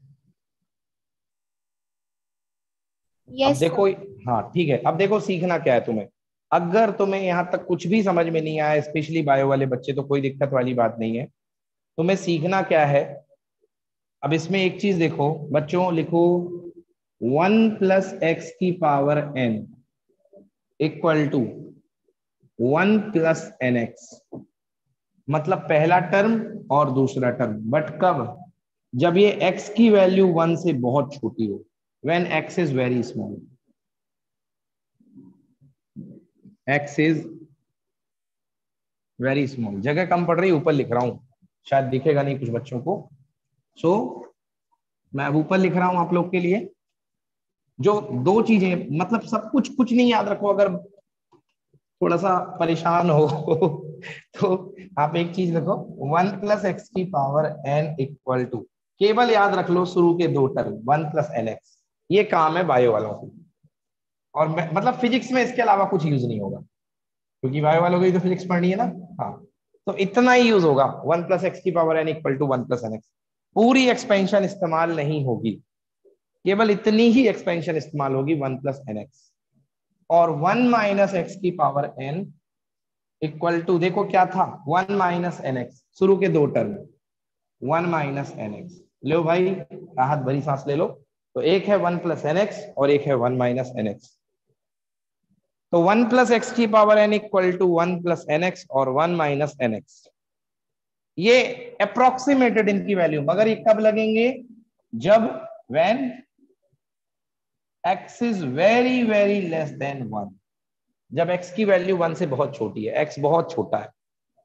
Speaker 1: अब
Speaker 2: यस
Speaker 1: देखो,
Speaker 2: सर।
Speaker 1: हाँ ठीक है, अब देखो सीखना क्या है तुम्हें। अगर तुम्हें यहाँ तक कुछ भी समझ में नहीं आया, स्पेशली बायो वाले बच्चे, तो कोई दिक्कत वाली बात नहीं है। तुम्हें सीखना क्या है, अब इसमें एक चीज देखो बच्चों, लिखो वन प्लस एक्स की power n equal to one plus n x, मतलब पहला टर्म और दूसरा टर्म, बट कब? जब ये x की वैल्यू वन से बहुत छोटी हो, when x is very small, x is very small. जगह कम पड़ रही है, ऊपर लिख रहा हूं, शायद दिखेगा नहीं कुछ बच्चों को, सो so, मैं अब ऊपर लिख रहा हूं आप लोग के लिए। जो दो चीजें, मतलब सब कुछ कुछ नहीं याद रखो, अगर थोड़ा सा परेशान हो तो आप एक चीज लिखो, वन प्लस एक्स की पावर एन इक्वल टू, केवल याद रख लो शुरू के दो term one plus n x. ये काम है बायो वालों को, और मतलब फिजिक्स में इसके अलावा कुछ यूज नहीं होगा, क्योंकि बायो वालों की तो फिजिक्स पढ़नी है ना। हाँ, तो इतना ही यूज होगा, वन प्लस एक्स की power n equal to one plus n x. पूरी एक्सपेंशन इस्तेमाल नहीं होगी, केवल इतनी ही एक्सपेंशन इस्तेमाल होगी, वन प्लस एन एक्स। और वन माइनस एक्स की पावर एन इक्वल टू, देखो क्या था, वन माइनस एन एक्स, शुरू के दो term, one minus n x. लो भाई, राहत भरी सांस ले लो। तो एक है वन प्लस एन एक्स और एक है वन माइनस एन एक्स। तो वन प्लस एक्स की power n equal to one plus n x और वन माइनस एन एक्स, ये अप्रोक्सीमेटेड इनकी वैल्यू, मगर ये कब लगेंगे? जब when x is very very less than one, जब x की वैल्यू वन से बहुत छोटी है, x बहुत छोटा है।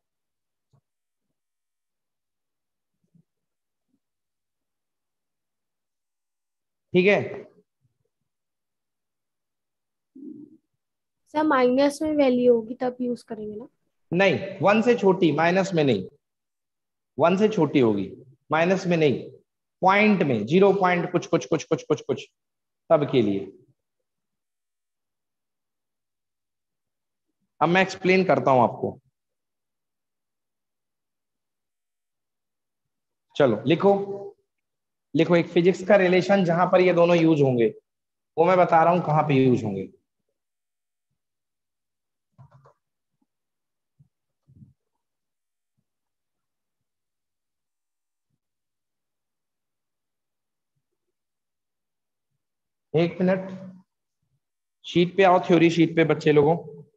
Speaker 1: ठीक है,
Speaker 2: सर माइनस में वैल्यू होगी तब यूज करेंगे ना?
Speaker 1: नहीं, वन से छोटी, माइनस में नहीं, वन से छोटी होगी, माइनस में नहीं, पॉइंट में, जीरो पॉइंट कुछ कुछ कुछ कुछ कुछ कुछ तब के लिए। अब मैं एक्सप्लेन करता हूं आपको। चलो लिखो, लिखो एक फिजिक्स का रिलेशन जहां पर ये दोनों यूज होंगे, वो मैं बता रहा हूं कहां पे यूज होंगे। एक मिनट, शीट पे आओ, थ्योरी शीट पे बच्चे लोगों।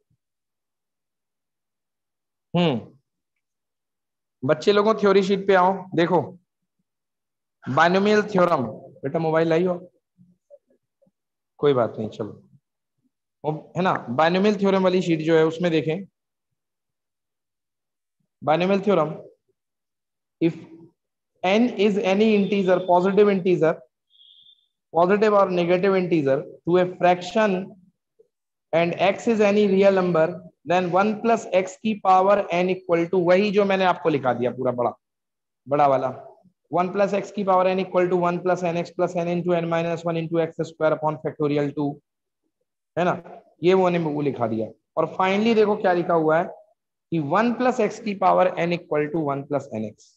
Speaker 1: हम्म बच्चे लोगों थ्योरी शीट पे आओ। देखो बाइनोमियल थ्योरम, बेटा मोबाइल लाइयो, कोई बात नहीं चलो, वो है ना बाइनोमियल थ्योरम वाली शीट जो है उसमें देखें। Binomial theorem, if n is any integer, positive integer, positive or negative integer to a fraction and x is any real number, then one plus x की पावर n इक्वल टू, वही जो मैंने आपको लिखा दिया पूरा बड़ा बड़ा वाला, वन प्लस एक्स की power n equal to one plus n x plus n into n minus one into x square upon factorial two, है ना, ये वो ने वो लिखा दिया। और फाइनली देखो क्या लिखा हुआ है कि वन प्लस एक्स की power n equal to one plus n x,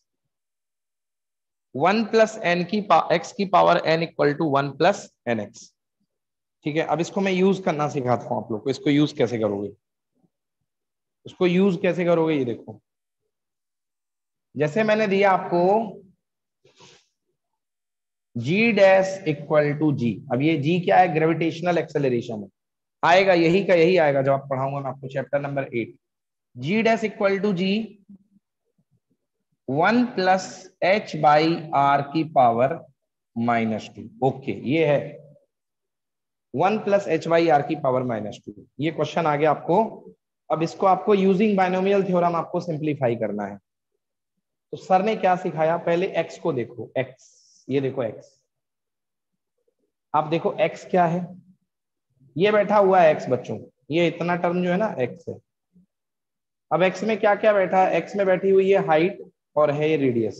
Speaker 1: one plus n की एक्स की power n equal to one plus n x. ठीक है, अब इसको मैं यूज करना सिखाता हूं आप लोग को, इसको यूज कैसे करोगे, उसको यूज कैसे करोगे ये देखो। जैसे मैंने दिया आपको g dash equal to g, अब ये g क्या है, ग्रेविटेशनल एक्सेलरेशन है, आएगा यही का यही आएगा जब आप पढ़ाऊंगा मैं आपको chapter number eight. g dash equal to g one plus h by r की पावर माइनस टू। ओके, ये है one plus h by r की पावर माइनस टू, ये क्वेश्चन आ गया आपको। अब इसको आपको यूजिंग बाइनोमियल थ्योरम आपको सिंप्लीफाई करना है। तो सर ने क्या सिखाया, पहले x को देखो, x, ये देखो x, आप देखो x क्या है, ये बैठा हुआ है x बच्चों, ये इतना टर्म जो है ना x है। अब x में क्या क्या बैठा है, x में बैठी हुई है हाइट और है ये रेडियस।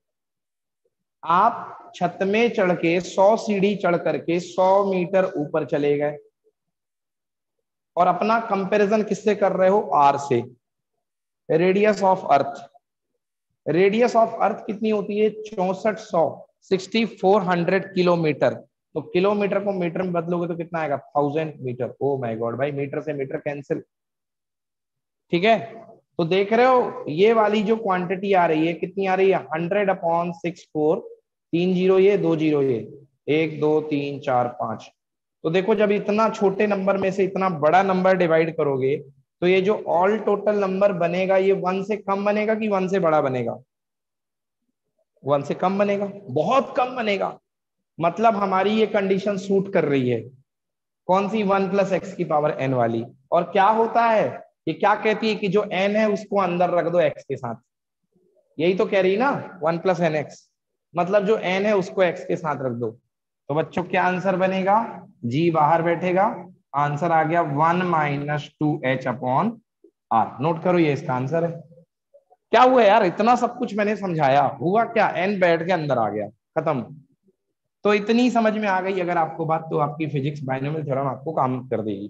Speaker 1: आप छत में चढ़ के सौ सीढ़ी चढ़ करके सौ मीटर ऊपर चले गए और अपना कंपैरिजन किससे कर रहे हो, r से, radius of earth. Radius of earth कितनी होती है, चौसठ सौ, सिक्सटी फोर हंड्रेड किलोमीटर। तो किलोमीटर को मीटर में बदलोगे तो कितना आएगा, thousand metre. Oh my god भाई, मीटर से मीटर कैंसिल। ठीक है, तो देख रहे हो ये वाली जो क्वांटिटी आ रही है कितनी आ रही है, हंड्रेड अपॉन सिक्स फोर, तीन जीरो ये दो जीरो ये, एक दो तीन चार पांच। तो देखो जब इतना छोटे नंबर में से इतना बड़ा नंबर डिवाइड करोगे तो ये जो ऑल टोटल नंबर बनेगा ये वन से कम बनेगा कि वन से बड़ा बनेगा, वन से कम बनेगा, बहुत कम बनेगा। मतलब हमारी ये कंडीशन सूट कर रही है, कौन सी, वन प्लस एक्स की पावर एन वाली। और क्या होता है, ये क्या कहती है कि जो एन है उसको अंदर रख दो एक्स के साथ, यही तो कह रही ना, वन प्लस एन एक्स, मतलब जो एन है उसको एक्स के साथ रख दो। तो बच्चों क्या आंसर बनेगा, जी बाहर बैठेगा, आंसर आ गया one minus two h upon r. Note करो ये इसका आंसर है। क्या हुआ यार, इतना सब कुछ मैंने समझाया, हुआ क्या, एन बैठ के अंदर आ गया, खत्म। तो इतनी समझ में आ गई अगर आपको बात, तो आपकी फिजिक्स बाइनोमियल थ्योरम आपको काम कर देगी।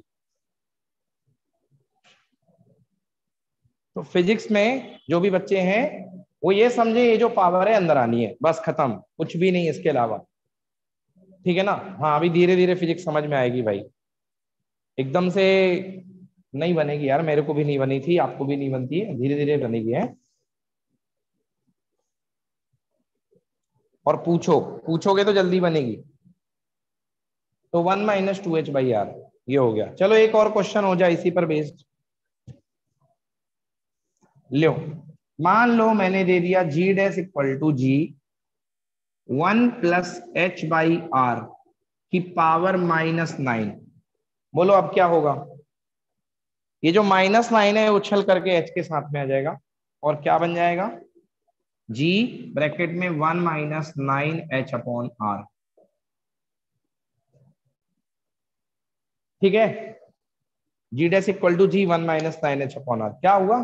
Speaker 1: तो फिजिक्स में जो भी बच्चे हैं वो ये समझे ये जो पावर है अंदर आनी है, बस खत्म, कुछ भी नहीं इसके अलावा। ठीक है ना, हाँ अभी धीरे धीरे फिजिक्स समझ में आएगी भाई, एकदम से नहीं बनेगी यार, मेरे को भी नहीं बनी थी, आपको भी नहीं बनती है, धीरे धीरे बनेगी है। और पूछो, पूछोगे तो जल्दी बनेगी। तो one minus two h by r ये हो गया। चलो एक और क्वेश्चन हो जाए इसी पर बेस्ड। लो मान लो मैंने दे दिया g dash equal to g one plus h by r की पावर माइनस नाइन। बोलो अब क्या होगा, ये जो माइनस नाइन है उछल करके एच के साथ में आ जाएगा और क्या बन जाएगा, जी ब्रैकेट में one minus nine h upon r. ठीक है, g dash equal to g one minus nine h upon r, क्या हुआ,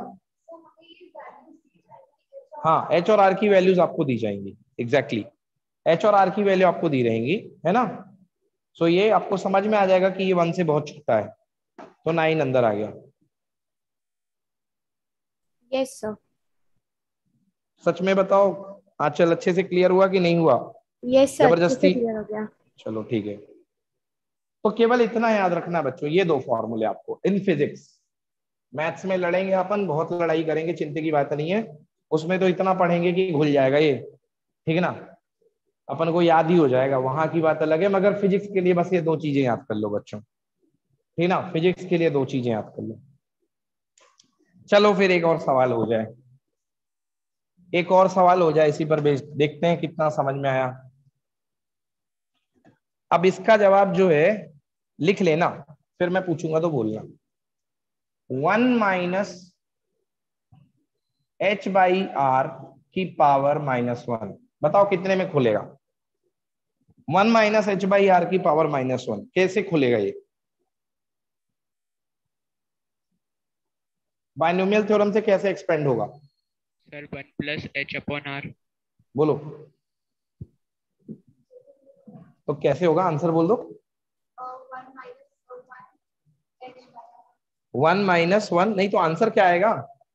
Speaker 1: हाँ एच और आर की वैल्यूज आपको दी जाएंगी, एग्जैक्टली exactly. एच और आर की वैल्यू आपको दी रहेंगी, है ना। सो so ये आपको समझ में आ जाएगा कि ये वन से बहुत छोटा है, तो नाइन अंदर आ गया।
Speaker 2: Yes sir.
Speaker 1: सच में बताओ, हाँ चल, अच्छे से क्लियर हुआ कि नहीं हुआ?
Speaker 2: यस सर,
Speaker 1: जबरदस्ती?
Speaker 2: क्लियर हो गया।
Speaker 1: चलो ठीक है। तो केवल इतना याद रखना बच्चों, ये दो फॉर्मूले आपको इन फिजिक्स। मैथ्स में लड़ेंगे अपन, बहुत लड़ाई करेंगे, चिंता की बात नहीं है। उसमें तो इतना पढ़ेंगे कि घुल जाएगा ये, ठीक है ना, अपन को याद ही हो जाएगा, वहां की बात अलग है। मगर फिजिक्स के लिए बस ये दो चीजें याद कर लो बच्चों, ठीक ना, फिजिक्स के लिए दो चीजें याद कर लो। चलो फिर एक और सवाल हो जाए, एक और सवाल हो जाए इसी पर बेस, देखते हैं कितना समझ में आया। अब इसका जवाब जो है लिख लेना, फिर मैं पूछूंगा तो बोलना। One minus h by r की पावर माइनस वन, बताओ कितने में खुलेगा? One minus h by r की पावर माइनस वन कैसे खुलेगा ये? बाइनोमियल थ्योरम से कैसे एक्सपेंड होगा?
Speaker 5: Sir one plus h upon r.
Speaker 1: बोलो तो कैसे होगा, आंसर बोल दो। वन माइनस वन, नहीं तो आंसर क्या आएगा?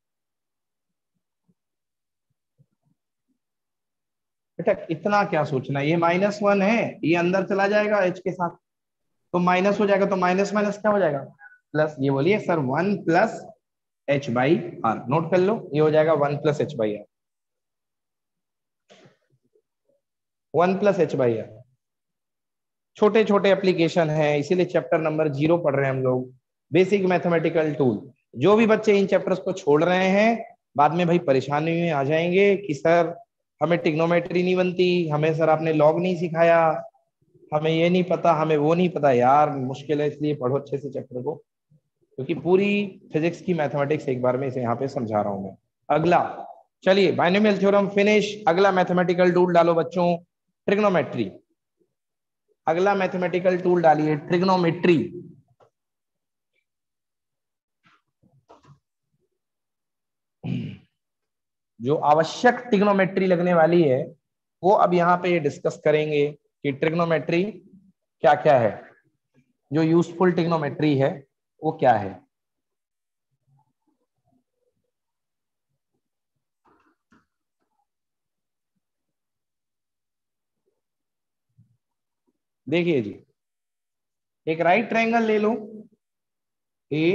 Speaker 1: बेटा इतना क्या सोचना, ये माइनस वन है, ये अंदर चला जाएगा एच के साथ, तो माइनस हो जाएगा, तो माइनस माइनस क्या हो जाएगा? प्लस। ये बोलिए sir one plus h by r, note कर लो, ये हो जाएगा one plus h by r, one plus h by r. छोटे छोटे एप्लीकेशन है, इसीलिए चैप्टर नंबर जीरो पढ़ रहे हैं हम लोग, बेसिक मैथमेटिकल टूल। जो भी बच्चे इन चैप्टर्स को छोड़ रहे हैं, बाद में भाई परेशानी में आ जाएंगे कि सर हमें ट्रिग्नोमेट्री नहीं बनती, हमें सर आपने लॉग नहीं सिखाया, हमें ये नहीं पता, हमें वो नहीं पता। यार मुश्किल है, इसलिए पढ़ो अच्छे से चैप्टर को, क्योंकि पूरी फिजिक्स की मैथमेटिक्स एक बार में इसे यहाँ पे समझा रहा हूं मैं। अगला, चलिए बाइनोमियल थ्योरम फिनिश। अगला मैथमेटिकल टूल डालो बच्चों, ट्रिग्नोमेट्री। अगला मैथमेटिकल टूल डालिए ट्रिग्नोमेट्री। जो आवश्यक ट्रिग्नोमेट्री लगने वाली है वो अब यहाँ पे डिस्कस करेंगे कि ट्रिग्नोमेट्री क्या क्या है, जो यूजफुल ट्रिग्नोमेट्री है वो क्या है। देखिए जी, एक राइट ट्रायंगल ले लो, ए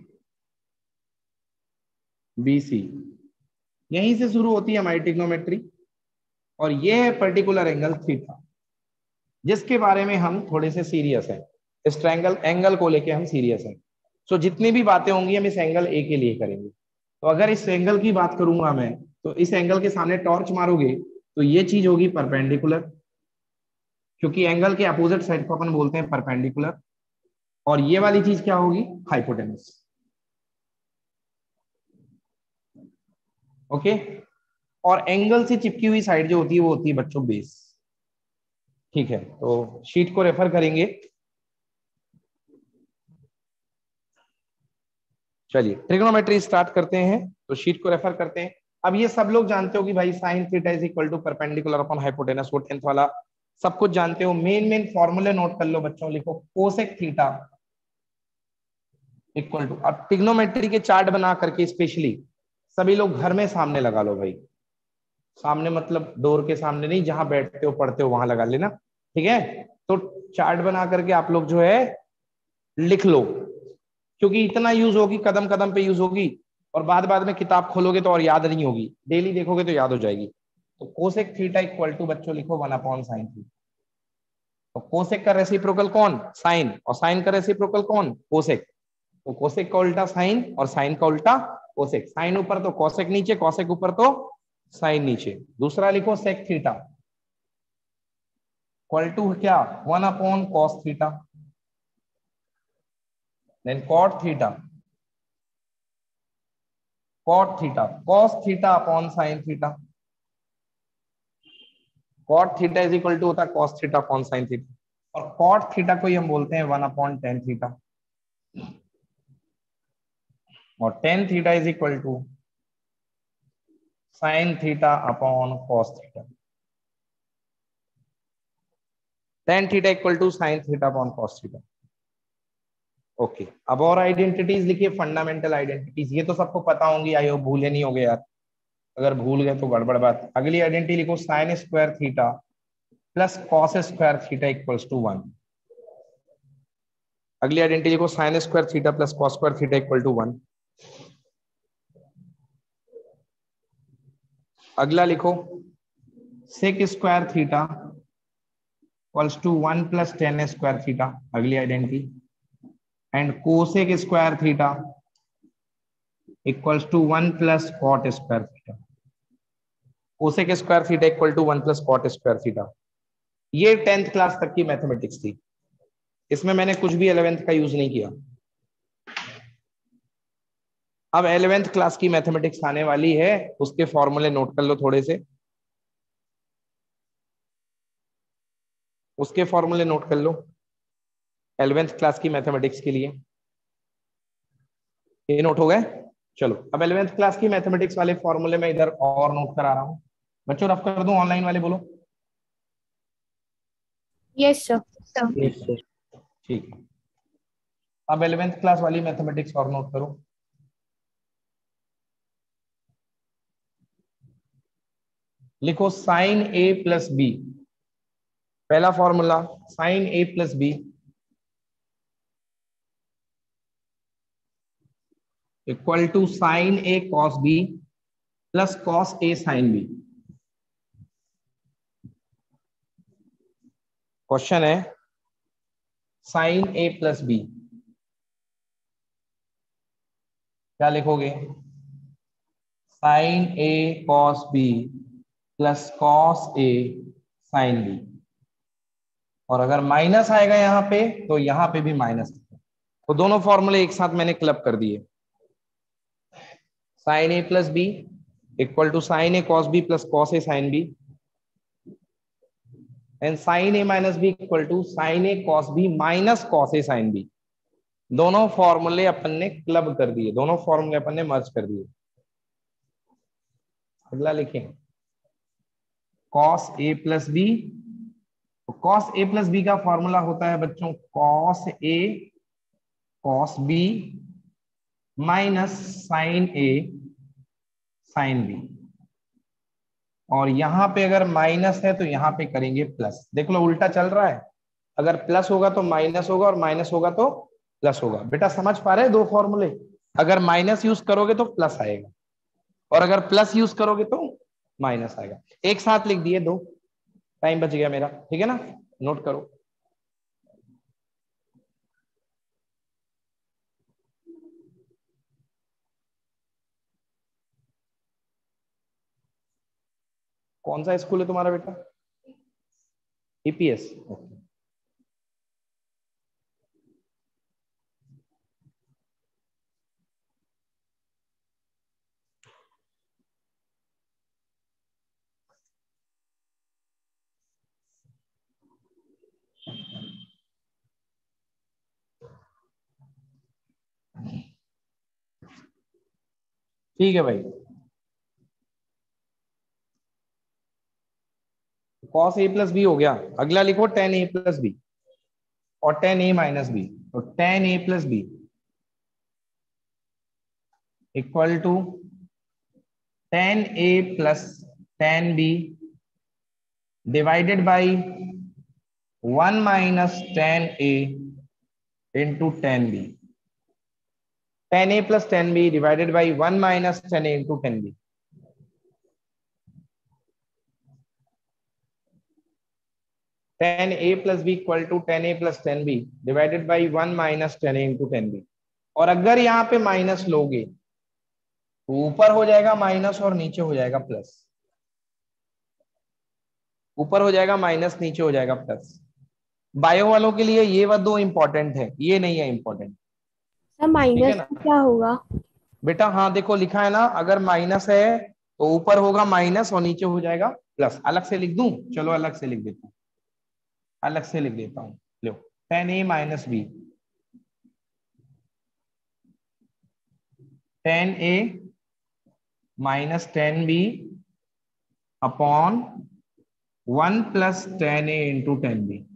Speaker 1: बी सी, यहीं से शुरू होती है हमारी ट्रिग्नोमेट्री, और ये है पर्टिकुलर एंगल थीटा, जिसके बारे में हम थोड़े से सीरियस हैं। इस ट्रायंगल एंगल को लेके हम सीरियस हैं। सो जितनी भी बातें होंगी हम इस एंगल ए के लिए करेंगे। तो अगर इस एंगल की बात करूंगा मैं, तो इस एंगल के सामने टॉर्च मारोगे तो ये चीज होगी परपेंडिकुलर, क्योंकि एंगल के अपोजिट साइड को अपन बोलते हैं परपेंडिकुलर, और ये वाली चीज क्या होगी? हाइपोटेनस। ओके, और एंगल से चिपकी हुई साइड जो होती है वो होती है बच्चों बेस। ठीक है, तो शीट को रेफर करेंगे। चलिए ट्रिग्नोमेट्री स्टार्ट करते हैं, तो शीट को रेफर करते हैं। अब ये सब लोग जानते हो कि भाई sine theta is equal to perpendicular upon hypotenuse, वो टेंथ वाला सब कुछ जानते हो। मेन मेन फॉर्मूले नोट कर लो बच्चों, लिखो कोसेक थीटा इक्वल टू, अब ट्रिग्नोमेट्री के चार्ट बना करके स्पेशली सभी लोग घर में सामने लगा लो भाई, सामने मतलब डोर के सामने नहीं, जहां बैठते हो पढ़ते हो वहां लगा लेना, ठीक है। तो चार्ट बना करके आप लोग जो है लिख लो, क्योंकि इतना यूज होगी, कदम कदम पे यूज होगी, और बाद बाद में किताब खोलोगे तो और याद नहीं होगी, डेली देखोगे तो याद हो जाएगी। तो कोसेक थीटा इक्वल टू बच्चों लिखो वन अपॉन साइन थीटा। तो कोसेक का रेसिप्रोकल कौन? साइन, और साइन का रेसिप्रोकल कौन? कोसेक। तो कोसेक का उल्टा साइन और साइन का उल्टा कोसेक। साइन ऊपर तो कोसेक नीचे, कोसेक ऊपर तो साइन नीचे। दूसरा लिखो सेक थीटा इक्वल टू क्या? One upon cos theta, then cot theta, cot theta, cos theta upon sine theta. Cot theta is equal to होता है cos theta upon sine theta, और कॉट थीटा को ही हम बोलते हैं वन अपॉन टेन थीटा, और tan theta is equal to sine theta upon cos theta. Tan theta equal to sine theta upon cos theta. Okay, अब और आइडेंटिटीज लिखिए, फंडामेंटल आइडेंटिटीज, ये तो सबको पता होंगी, आई होप भूले नहीं होगे यार। अगर भूल गए तो गड़बड़ बात। अगली आइडेंटिटी लिखो, sine square theta plus cos square theta equals to one. अगली आइडेंटिटी लिखो, sine square theta plus cos square theta equal to one. अगला लिखो, sec square theta equals to one plus tan square theta, अगली identity. And cosec square theta equals to one plus cot square theta. Cosec square theta equal to one plus cot square theta. ये टेंथ क्लास तक की मैथमेटिक्स थी, इसमें मैंने कुछ भी इलेवेंथ का यूज नहीं किया। अब इलेवेंथ क्लास की मैथमेटिक्स आने वाली है, उसके फॉर्मूले नोट कर लो थोड़े से, उसके फॉर्मूले नोट कर लो इलेवेंथ क्लास की मैथमेटिक्स के लिए। ये नोट हो गए? चलो अब इलेवेंथ क्लास की मैथमेटिक्स वाले फॉर्मूले में इधर और नोट करा रहा हूं। बच्चों रफ कर दूं? ऑनलाइन वाले बोलो।
Speaker 2: Yes sir.
Speaker 3: Yes sir.
Speaker 1: ठीक है, अब इलेवेंथ क्लास वाली मैथमेटिक्स और नोट करो। लिखो साइन ए प्लस बी, पहला formula sine A plus B equal to sine A cos B plus cos A sine B. Question है साइन ए प्लस बी, क्या लिखोगे? Sine A cos B plus cos A sine B. और अगर माइनस आएगा यहां पे तो यहां पे भी माइनस, तो दोनों फॉर्मूले एक साथ मैंने क्लब कर दिए। Sine A plus B equal to sine A cos B plus cos A sine B, and sine A minus B equal to sine A cos B minus cos A sine B. दोनों फॉर्मूले अपन ने क्लब कर दिए, दोनों फॉर्मूले अपन ने मर्ज कर दिए। अगला लिखें cos A plus B, cos A plus B का फॉर्मूला होता है बच्चों cos A cos B minus sine A sine B. और यहां पे अगर माइनस है तो यहां पे करेंगे प्लस। देख लो उल्टा चल रहा है, अगर प्लस होगा तो माइनस होगा और माइनस होगा तो प्लस होगा। बेटा समझ पा रहे हैं दो फॉर्मूले? अगर माइनस यूज करोगे तो प्लस आएगा और अगर प्लस यूज करोगे तो माइनस आएगा। एक साथ लिख दिए दो, टाइम बच गया मेरा, ठीक है ना? नोट करो। कौन सा स्कूल है तुम्हारा बेटा? ईपीएस। ठीक है भाई, कॉस ए प्लस बी हो गया। अगला लिखो टेन ए प्लस बी और टेन ए माइनस बी। तो tan A plus B equal to tan A plus tan B divided by one minus tan A into tan B. Tan A plus tan B divided by one minus tan A into tan B. Tan A plus B equal to tan A plus tan B divided by one minus tan A into tan B. और अगर यहाँ पे माइनस लोगे तो ऊपर हो जाएगा माइनस और नीचे हो जाएगा प्लस। ऊपर हो जाएगा माइनस, नीचे हो जाएगा प्लस। बायो वालों के लिए ये वह दो इंपॉर्टेंट है, ये नहीं है इंपॉर्टेंट।
Speaker 2: सर माइनस क्या होगा?
Speaker 1: बेटा हाँ देखो लिखा है ना, अगर माइनस है तो ऊपर होगा माइनस और नीचे हो जाएगा प्लस। अलग से लिख दूं? चलो अलग से लिख देता हूं, अलग से लिख देता हूं। लो tan A minus B, tan A minus tan B upon one plus tan A into tan B.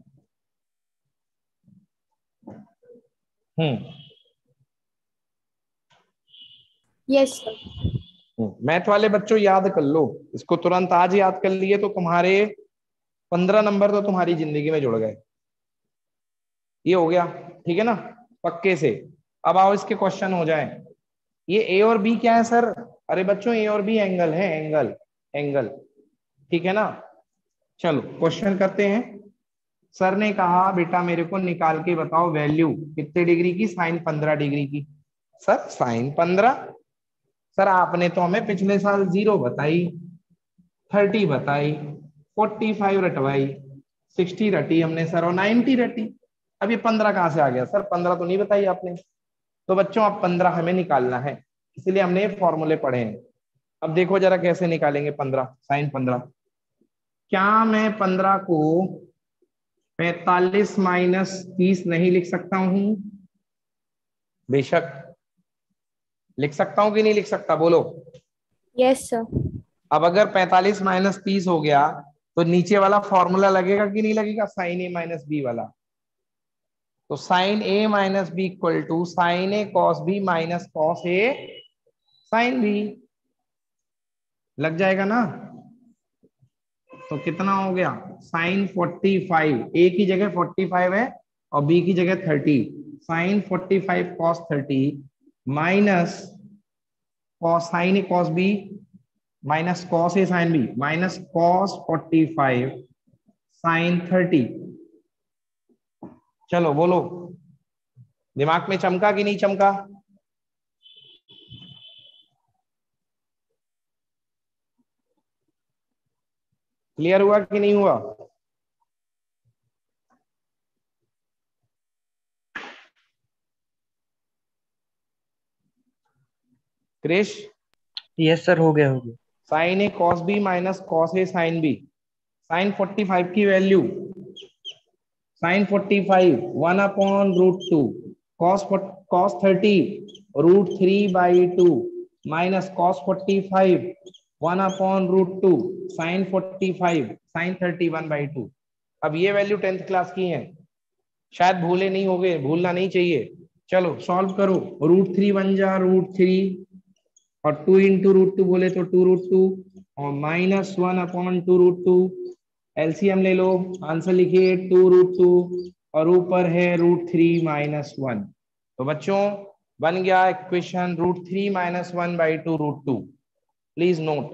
Speaker 1: Hmm
Speaker 2: yes sir.
Speaker 1: Math वाले बच्चों याद कर लो इसको, तुरंत आज याद कर लिए तो तुम्हारे पंद्रह नंबर तो तुम्हारी जिंदगी में जुड़ गए। ये हो गया, ठीक है ना, पक्के से। अब आओ इसके क्वेश्चन हो जाए। ये ए और बी क्या है सर? अरे बच्चों ए और बी एंगल है, एंगल एंगल, ठीक है ना। चलो क्वेश्चन करते हैं। सर ने कहा बेटा मेरे को निकाल के बताओ वैल्यू कितने डिग्री की? साइन पंद्रह डिग्री की। सर साइन पंद्रह? सर आपने तो हमें पिछले साल जीरो बताई, थर्टी बताई, फोर्टी फाइव रटवाई, सिक्सटी रटी हमने सर और नाइनटी रटी। अब ये पंद्रह कहाँ से आ गया सर? पंद्रह तो नहीं बताई आपने। तो बच्चों अब पंद्रह हमें निकालना है, इसलिए हमने फॉर्मूले पढ़े हैं। अब देखो जरा कैसे निकालेंगे पंद्रह, साइन पंद्रह। क्या मैं पंद्रह को पैतालीस माइनस तीस नहीं लिख सकता हूं? बेशक लिख सकता हूं कि नहीं लिख सकता, बोलो।
Speaker 2: Yes sir.
Speaker 1: अब अगर पैंतालीस माइनस तीस हो गया तो नीचे वाला फॉर्मूला लगेगा कि नहीं लगेगा? साइन ए माइनस बी वाला। तो sine A minus B equal to sine A cos B minus cos A sine B. लग जाएगा ना? तो कितना हो गया? साइन फोर्टी फाइव, ए की जगह फोर्टी फाइव है और बी की जगह thirty. Sine forty five cos thirty minus cos sine A cos B minus cos A sine B minus cos forty five sine thirty. चलो बोलो, दिमाग में चमका कि नहीं चमका? क्लियर हुआ कि नहीं हुआ? क्रिश?
Speaker 3: यस सर, हो गया हो गया।
Speaker 1: Sine A cos B minus cos A sine B. Sine forty five की value sine forty five one upon root two, cos cos thirty root three by two minus cos forty five one upon root two sine forty five sine thirty one by two. अब ये वैल्यू टेंथ क्लास की है, शायद भूले नहीं होगे, भूलना नहीं चाहिए। चलो सॉल्व करो। रूट थ्री वन जा रूट थ्री और टू इंटू रूट टू बोले तो टू रूट टू और minus one upon two root two. LCM ले लो, आंसर लिखिए टू रूट टू और ऊपर है रूट थ्री माइनस वन। तो बच्चों बन गया equation root three minus one by two root two. Please note.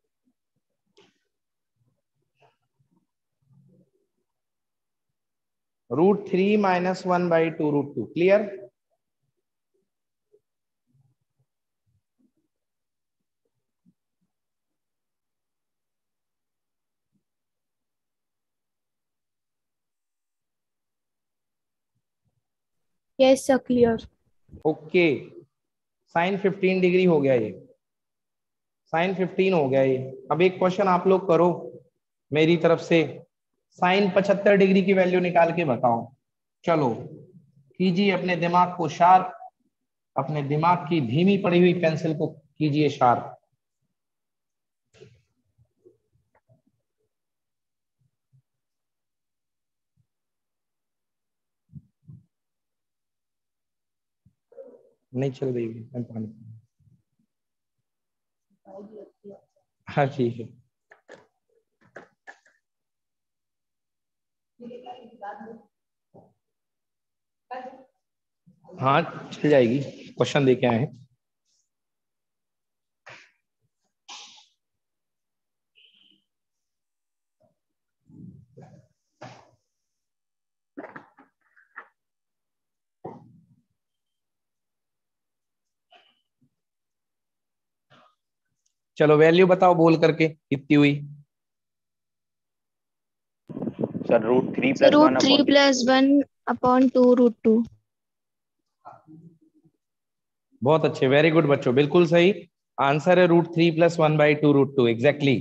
Speaker 1: Root three minus one by two root two. Clear?
Speaker 2: Yes sir, clear.
Speaker 1: Okay, sine fifteen degree हो गया ये, साइन फिफ्टीन हो गया ये। अब एक क्वेश्चन आप लोग करो मेरी तरफ से, साइन पचहत्तर डिग्री की वैल्यू निकाल के बताओ। चलो कीजिए अपने दिमाग को शार्प, अपने दिमाग की धीमी पड़ी हुई पेंसिल को कीजिए शार्प। नहीं चल रही है पानी। हाँ ठीक है। हाँ चल जाएगी, क्वेश्चन देके आए हैं। चलो वैल्यू बताओ बोल करके कितनी हुई?
Speaker 6: Sir root three
Speaker 2: sir
Speaker 6: plus
Speaker 2: root
Speaker 6: one
Speaker 2: three plus one upon two root two.
Speaker 1: बहुत अच्छे, वेरी गुड बच्चों, बिल्कुल सही आंसर है root three plus one by two root two. Exactly,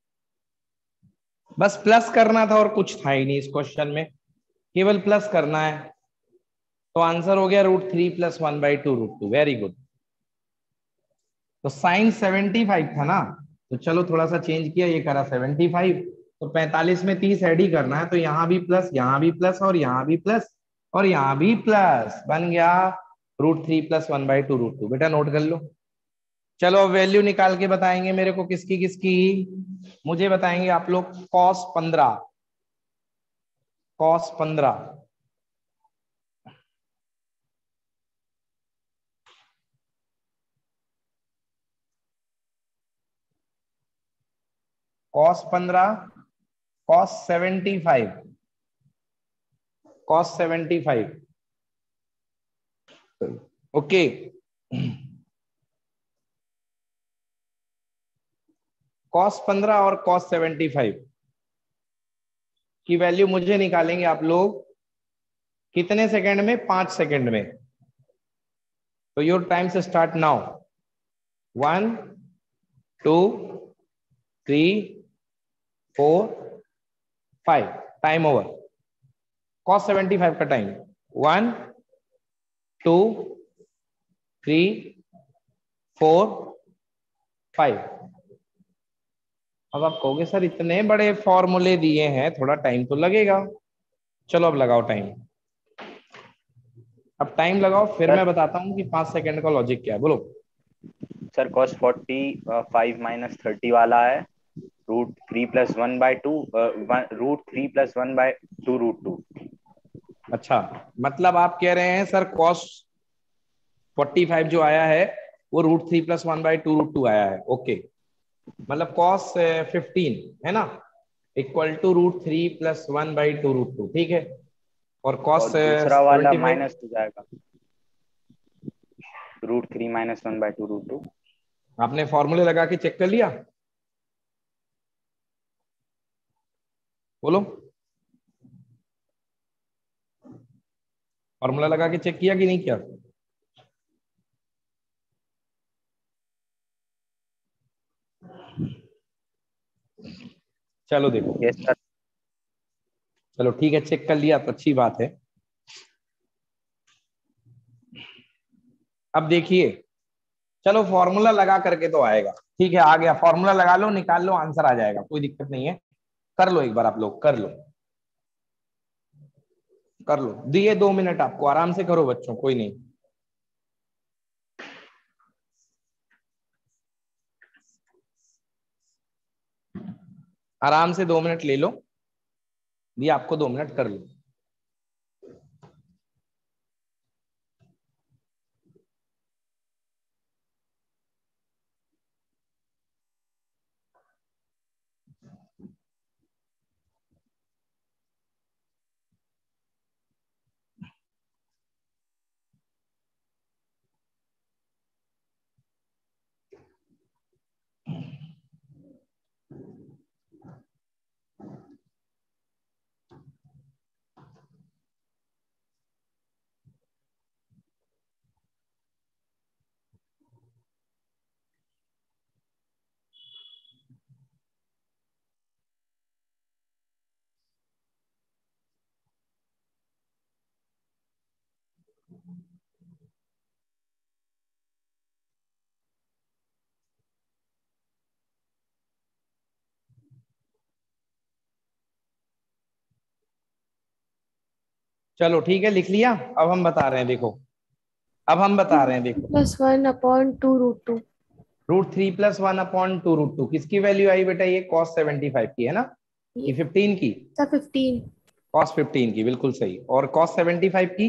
Speaker 1: बस प्लस करना था और कुछ था ही नहीं इस क्वेश्चन में, केवल प्लस करना है। तो आंसर हो गया root three plus one by two root two. Very good. तो साइन सेवेंटी फाइव था ना, तो चलो थोड़ा सा चेंज किया, ये करा सेवेंटी फाइव। तो पैंतालीस में तीस ऐड ही करना है, तो यहाँ भी प्लस, यहाँ भी प्लस और यहाँ भी प्लस और यहाँ भी प्लस, बन गया root three plus one by two root two. बेटा नोट कर लो। चलो अब वैल्यू निकाल के बताएंगे मेरे को किसकी किसकी, मुझे बताएंगे आप लोग कॉस पंद्रह, कॉस पंद्रह कॉस पंद्रह, cos seventy five, cos seventy five. Okay, cos पंद्रह और कॉस सेवेंटी फाइव की वैल्यू मुझे निकालेंगे आप लोग कितने सेकंड में, पांच सेकंड में। तो योर टाइम से start now, one two three four five, time over. Cos seventy five का time one two three four five. अब आप कहोगे सर इतने बड़े फॉर्मूले दिए हैं, थोड़ा टाइम तो लगेगा। चलो अब लगाओ टाइम, अब टाइम लगाओ, फिर
Speaker 6: सर,
Speaker 1: मैं बताता हूँ कि पांच सेकंड का लॉजिक क्या है। बोलो
Speaker 6: sir cos forty five minus thirty वाला है, root three plus one by two, root three plus one by two root two.
Speaker 1: अच्छा, मतलब आप कह रहे हैं सर कॉस फोर्टी फाइव जो आया है वो root three plus one by two root two आया है। ओके, मतलब कॉस फिफ्टीन है ना, equal to root three plus one by two root two, ठीक है। और कॉस
Speaker 6: और दूसरा वाला
Speaker 1: सेवेंटी फाइव
Speaker 6: माइनस हो जाएगा, root three minus one by two root two.
Speaker 1: आपने फॉर्मूले लगा के चेक कर लिया? बोलो, फॉर्मूला लगा के चेक किया कि नहीं किया? चलो देखो,
Speaker 6: यस सर।
Speaker 1: चलो ठीक है, चेक कर लिया तो अच्छी बात है। अब देखिए, चलो फॉर्मूला लगा करके तो आएगा, ठीक है, आ गया फॉर्मूला, लगा लो, निकाल लो, आंसर आ जाएगा, कोई दिक्कत नहीं है। कर लो एक बार, आप लोग कर लो, कर लो, दिए दो मिनट आपको, आराम से करो बच्चों, कोई नहीं। आराम से दो मिनट ले लो, दिए आपको दो मिनट, कर लो। चलो ठीक है, लिख लिया। अब हम बता रहे हैं, देखो अब हम बता रहे हैं, देखो
Speaker 2: plus one upon two root two.
Speaker 1: Root three plus one upon two root two किसकी वैल्यू आई बेटा? ये कॉस सेवेंटी फाइव की है ना, ये फिफ्टीन की,
Speaker 2: सर फिफ्टीन।
Speaker 1: कॉस फिफ्टीन की, बिल्कुल सही। और कॉस सेवेंटी फाइव की?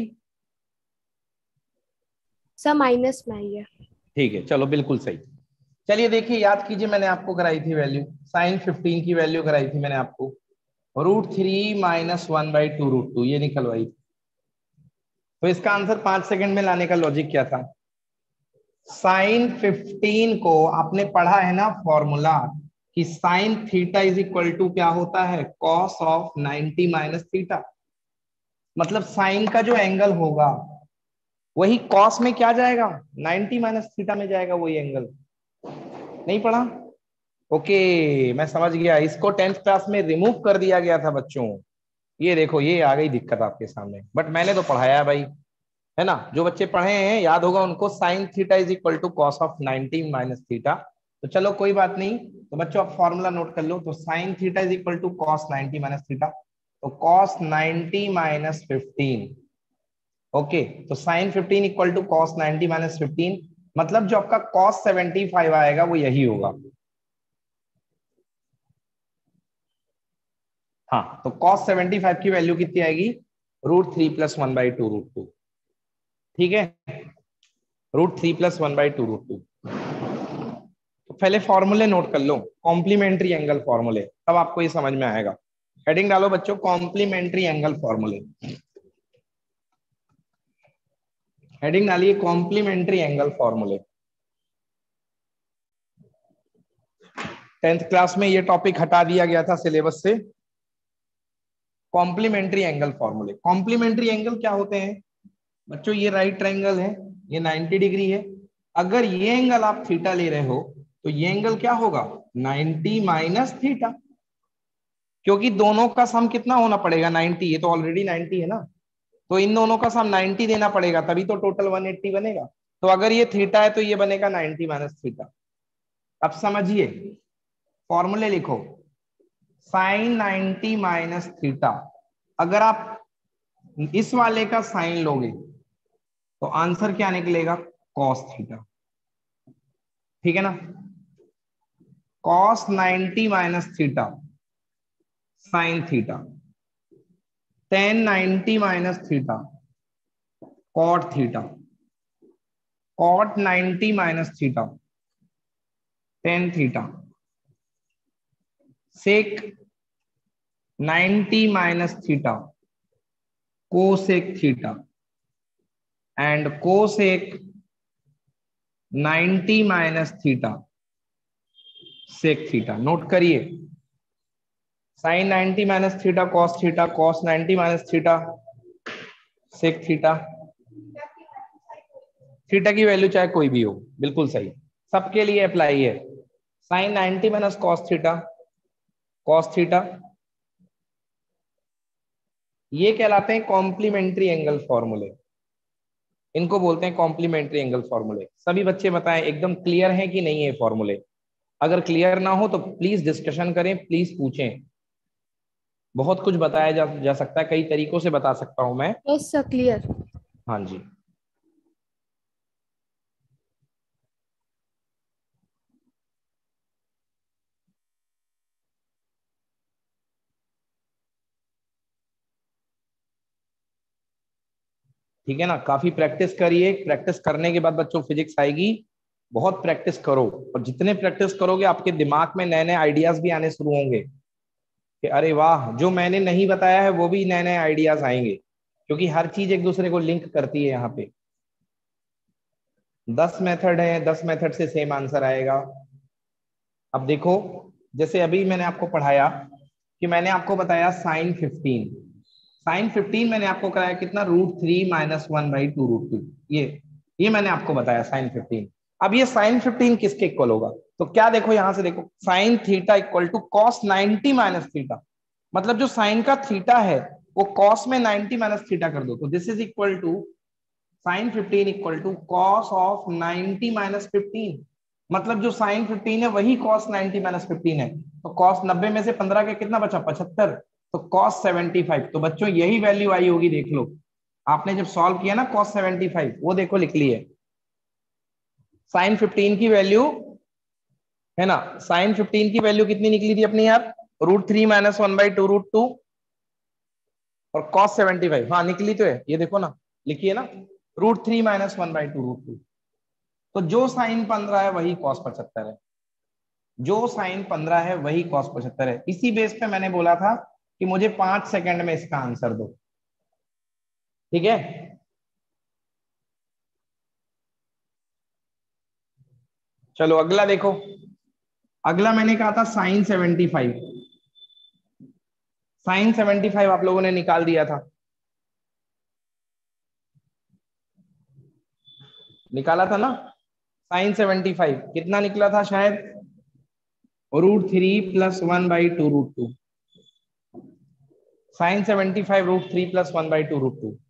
Speaker 2: सर माइनस में आई है।
Speaker 1: ठीक है, चलो बिल्कुल सही। चलिए देखिए, याद कीजिए, मैंने आपको कराई थी वैल्यू, साइन फिफ्टीन की वैल्यू कराई थी मैंने आपको, root three minus one by two root two, ये निकलवाई। तो इसका आंसर पांच सेकंड में लाने का लॉजिक क्या था? साइन फिफ्टीन को आपने पढ़ा है ना फॉर्मूला, कि sine theta is equal to क्या होता है? Cos of ninety minus theta. मतलब साइन का जो एंगल होगा वही कॉस में क्या जाएगा? नाइंटी माइनस थीटा में जाएगा वही एंगल। नहीं पढ़ा? ओके, मैं समझ गया, इसको टेंथ क्लास में रिमूव कर दिया गया था बच्चों। ये देखो, ये आ गई दिक्कत आपके सामने, बट मैंने तो पढ़ाया है भाई, है ना। जो बच्चे पढ़े हैं याद होगा उनको, sine theta is equal to cos of ninety minus theta. तो चलो कोई बात नहीं, तो बच्चों आप फॉर्मूला नोट कर लो। तो sine theta is equal to cos ninety minus theta, तो cos ninety minus fifteen. Okay, तो sine fifteen equal to cos ninety minus fifteen, मतलब जो आपका कॉस सेवेंटी फाइव आएगा वो यही होगा। हाँ, तो कॉस सेवेंटी फाइव की वैल्यू कितनी आएगी? Root three plus one by two root two. ठीक है, root three plus one by two root two. तो पहले फॉर्मूले नोट कर लो, कॉम्प्लीमेंट्री एंगल फॉर्मूले, तब आपको ये समझ में आएगा। हेडिंग डालो बच्चों, कॉम्प्लीमेंट्री एंगल फॉर्मूले। हेडिंग डालिए कॉम्प्लीमेंट्री एंगल फॉर्मूले। टेंथ क्लास में ये टॉपिक हटा दिया गया था सिलेबस से, कॉम्प्लीमेंट्री एंगल फॉर्मूले। कॉम्प्लीमेंट्री एंगल क्या होते हैं बच्चों? ये राइट ट्रायंगल है, ये नाइंटी डिग्री है। अगर ये एंगल आप थीटा ले रहे हो तो ये एंगल क्या होगा? नाइंटी माइनस थीटा, क्योंकि दोनों का सम कितना होना पड़ेगा? नाइंटी। ये तो ऑलरेडी नाइंटी है ना, तो इन दोनों का सम नाइंटी देना पड़ेगा, तभी तो टोटल वन एट्टी बनेगा। तो अगर ये थीटा है तो ये बनेगा नाइंटी माइनस थीटा। अब समझिए, फॉर्मूले लिखो, साइन नाइंटी माइनस थीटा। अगर आप इस वाले का साइन लोगे तो आंसर क्या निकलेगा? Cos theta. ठीक है ना? Cos ninety minus theta sine theta, tan ninety minus theta cot theta, cot ninety minus theta tan theta, sec ninety minus theta cosec theta, and cosec ninety minus theta sec theta. Note करिए, sine ninety minus theta cos theta, cos ninety minus theta sec theta. Theta की वैल्यू चाहे कोई भी हो, बिल्कुल सही, सबके लिए अप्लाई है। Sine ninety minus cos theta cos theta, ये कहलाते हैं कॉम्प्लीमेंट्री एंगल फॉर्मूले। इनको बोलते हैं कॉम्प्लीमेंट्री एंगल फॉर्मूले। सभी बच्चे बताएं एकदम क्लियर है कि नहीं है फॉर्मूले? अगर क्लियर ना हो तो प्लीज डिस्कशन करें, प्लीज पूछें। बहुत कुछ बताया जा, जा सकता है, कई तरीकों से बता सकता हूं मैं।
Speaker 2: Yes sir, clear.
Speaker 1: हाँ जी, ठीक है ना? काफी प्रैक्टिस करिए, प्रैक्टिस करने के बाद बच्चों फिजिक्स आएगी। बहुत प्रैक्टिस करो, और जितने प्रैक्टिस करोगे आपके दिमाग में नए नए आइडियाज भी आने शुरू होंगे कि अरे वाह, जो मैंने नहीं बताया है वो भी नए नए आइडियाज आएंगे, क्योंकि हर चीज एक दूसरे को लिंक करती है। यहाँ पे दस मेथड है, दस मेथड से सेम आंसर आएगा। अब देखो, जैसे अभी मैंने आपको पढ़ाया कि मैंने आपको बताया साइन फिफ्टीन। साइन फिफ्टीन मैंने आपको कराया कितना? Root three minus one by two root two. ये ये मैंने आपको बताया साइन फिफ्टीन। अब ये साइन फिफ्टीन किसके इक्वल होगा? तो क्या देखो, यहां से देखो, sine theta equal to cos ninety minus theta. मतलब जो साइन का थीटा है वो कॉस में नाइंटी माइनस थीटा कर दो, तो this is equal to sine fifteen equal to cos of ninety minus fifteen. मतलब जो साइन फिफ्टीन है वही कॉस नाइंटी माइनस फिफ्टीन है। तो कॉस नब्बे में से पंद्रह का कितना बचा? पचहत्तर। तो कॉस सेवेंटी फाइव। तो बच्चों यही वैल्यू आई होगी, देख लो आपने जब सॉल्व किया ना कॉस सेवेंटी फाइव, वो देखो लिख ली है। साइन फिफ्टीन की वैल्यू है ना, साइन फिफ्टीन की वैल्यू कितनी निकली थी अपनी यार? Root three minus one by two root two, और कॉस सेवेंटी फाइव, हाँ निकली तो है, ये देखो ना, लिखिए ना, root three minus one by two root two. तो जो साइन पंद्रह है वही कॉस पचहत्तर है, जो साइन पंद्रह है वही कॉस पचहत्तर है। इसी बेस पे मैंने बोला था कि मुझे पांच सेकंड में इसका आंसर दो। ठीक है, चलो अगला देखो। अगला मैंने कहा था sine seventy five. Sine seventy five आप लोगों ने निकाल दिया था, निकाला था ना? साइन सेवेंटी फाइव कितना निकला था शायद? Root three plus one by two root two. Sine seventy five root three plus one by two root two.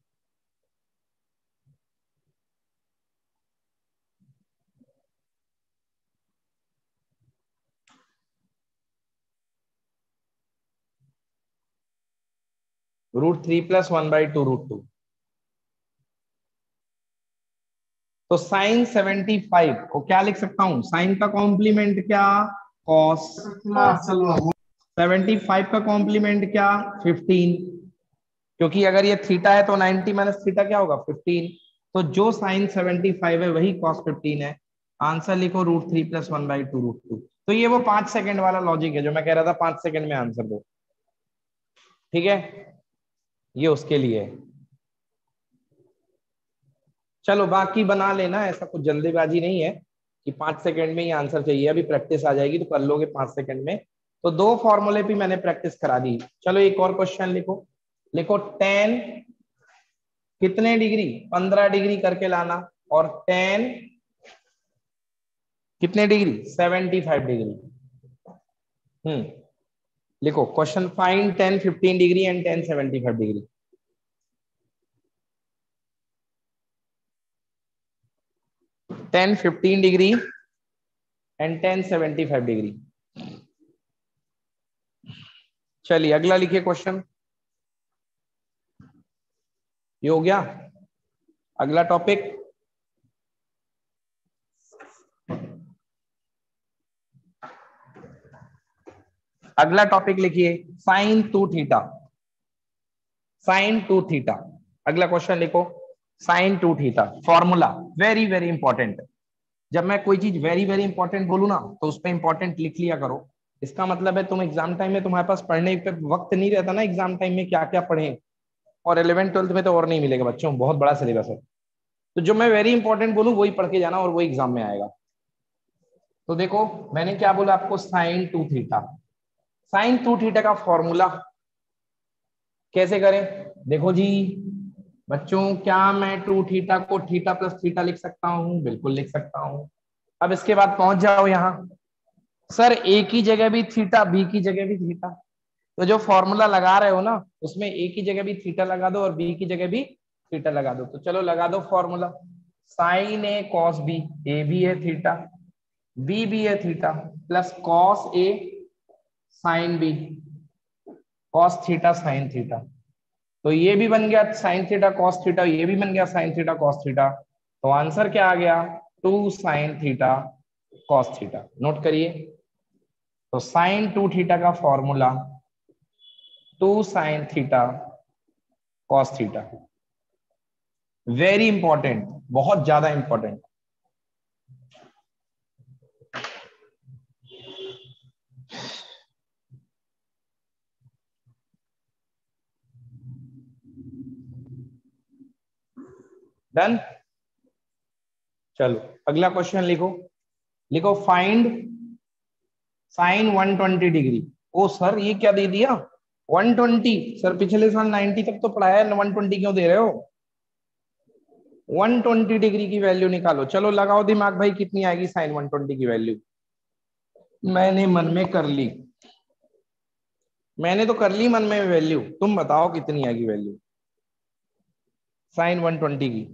Speaker 1: Root three plus one by two root two. तो साइन सेवेंटी फाइव को क्या लिख सकता हूं, साइन का कॉम्प्लीमेंट क्या, कॉस, सेवेंटी फाइव का कॉम्प्लीमेंट क्या, फिफ्टीन, क्योंकि अगर ये थीटा है तो नाइंटी माइनस थीटा क्या होगा, फिफ्टीन। तो जो साइन सेवेंटी फाइव है वही कॉस फिफ्टीन है। आंसर लिखो root three plus one by two root two. तो ये वो पांच सेकंड वाला लॉजिक है जो मैं कह रहा था, पांच सेकंड में आंसर दो, ठीक है, ये उसके लिए है। चलो बाकी बना लेना, ऐसा कुछ जल्दीबाजी नहीं है कि पांच सेकंड में ही आंसर चाहिए, अभी प्रैक्टिस आ जाएगी तो कर लोगे पांच सेकंड में। तो दो फॉर्मूले भी मैंने प्रैक्टिस करा दी। चलो एक और क्वेश्चन लिखो, लिखो टेन कितने डिग्री, पंद्रह डिग्री करके लाना, और टेन कितने डिग्री, सेवेंटी फाइव डिग्री। हम्म लिखो question, find tan fifteen degree and tan seventy five degree. Tan fifteen degree and tan seventy five degree. चलिए अगला लिखिए क्वेश्चन, ये हो गया अगला टॉपिक। अगला टॉपिक लिखिए sine two theta, sine two theta. अगला क्वेश्चन लिखो sine two theta, formula very very important. जब मैं कोई चीज वेरी वेरी इंपॉर्टेंट बोलूं ना तो उस पर इंपॉर्टेंट लिख लिया करो। इसका मतलब है तुम एग्जाम टाइम में तुम्हारे पास पढ़ने पे वक्त नहीं रहता ना, एग्जाम टाइम में क्या क्या पढ़े, और इलेवन ट्वेल्थ में तो और नहीं मिलेगा बच्चों, बहुत बड़ा सिलेबस है। तो जो मैं वेरी इंपॉर्टेंट बोलूं वही पढ़ के जाना और वो एग्जाम में आएगा। तो देखो मैंने क्या बोला आपको, sine two theta. Sine two theta का फॉर्मूला कैसे करें, देखो जी बच्चों, क्या मैं टू थीटा को थीटा प्लस थीटा लिख सकता हूं, बिल्कुल लिख सकता हूं। अब इसके बाद पहुंच जाओ यहां, सर ए की जगह भी थीटा, बी की जगह भी थीटा, तो जो फॉर्मूला लगा रहे हो ना उसमें ए की जगह भी थीटा लगा दो और बी की जगह भी थीटा लगा दो। तो चलो लगा दो formula, sine A cos B, A भी है थीटा, बी भी है theta, plus cos A sine B, cos theta sine theta. तो ये भी बन गया साइन थीटा कॉस थीटा, ये भी बन गया साइन थीटा कॉस थीटा। तो आंसर क्या आ गया, two sine theta cos theta. Note करिए, तो साइन टू थीटा का formula two sine theta cos theta. Very important, बहुत ज्यादा इंपॉर्टेंट। डन। चलो अगला क्वेश्चन लिखो, लिखो find sine one twenty degree. ओ सर ये क्या दे दिया, वन ट्वेंटी, सर पिछले साल नाइंटी तक तो पढ़ाया है, वन ट्वेंटी क्यों दे रहे हो, वन ट्वेंटी डिग्री की वैल्यू निकालो। चलो लगाओ दिमाग भाई, कितनी आएगी साइन वन ट्वेंटी की वैल्यू। मैंने मन में कर ली, मैंने तो कर ली मन में वैल्यू, तुम बताओ कितनी आएगी वैल्यू साइन वन ट्वेंटी की।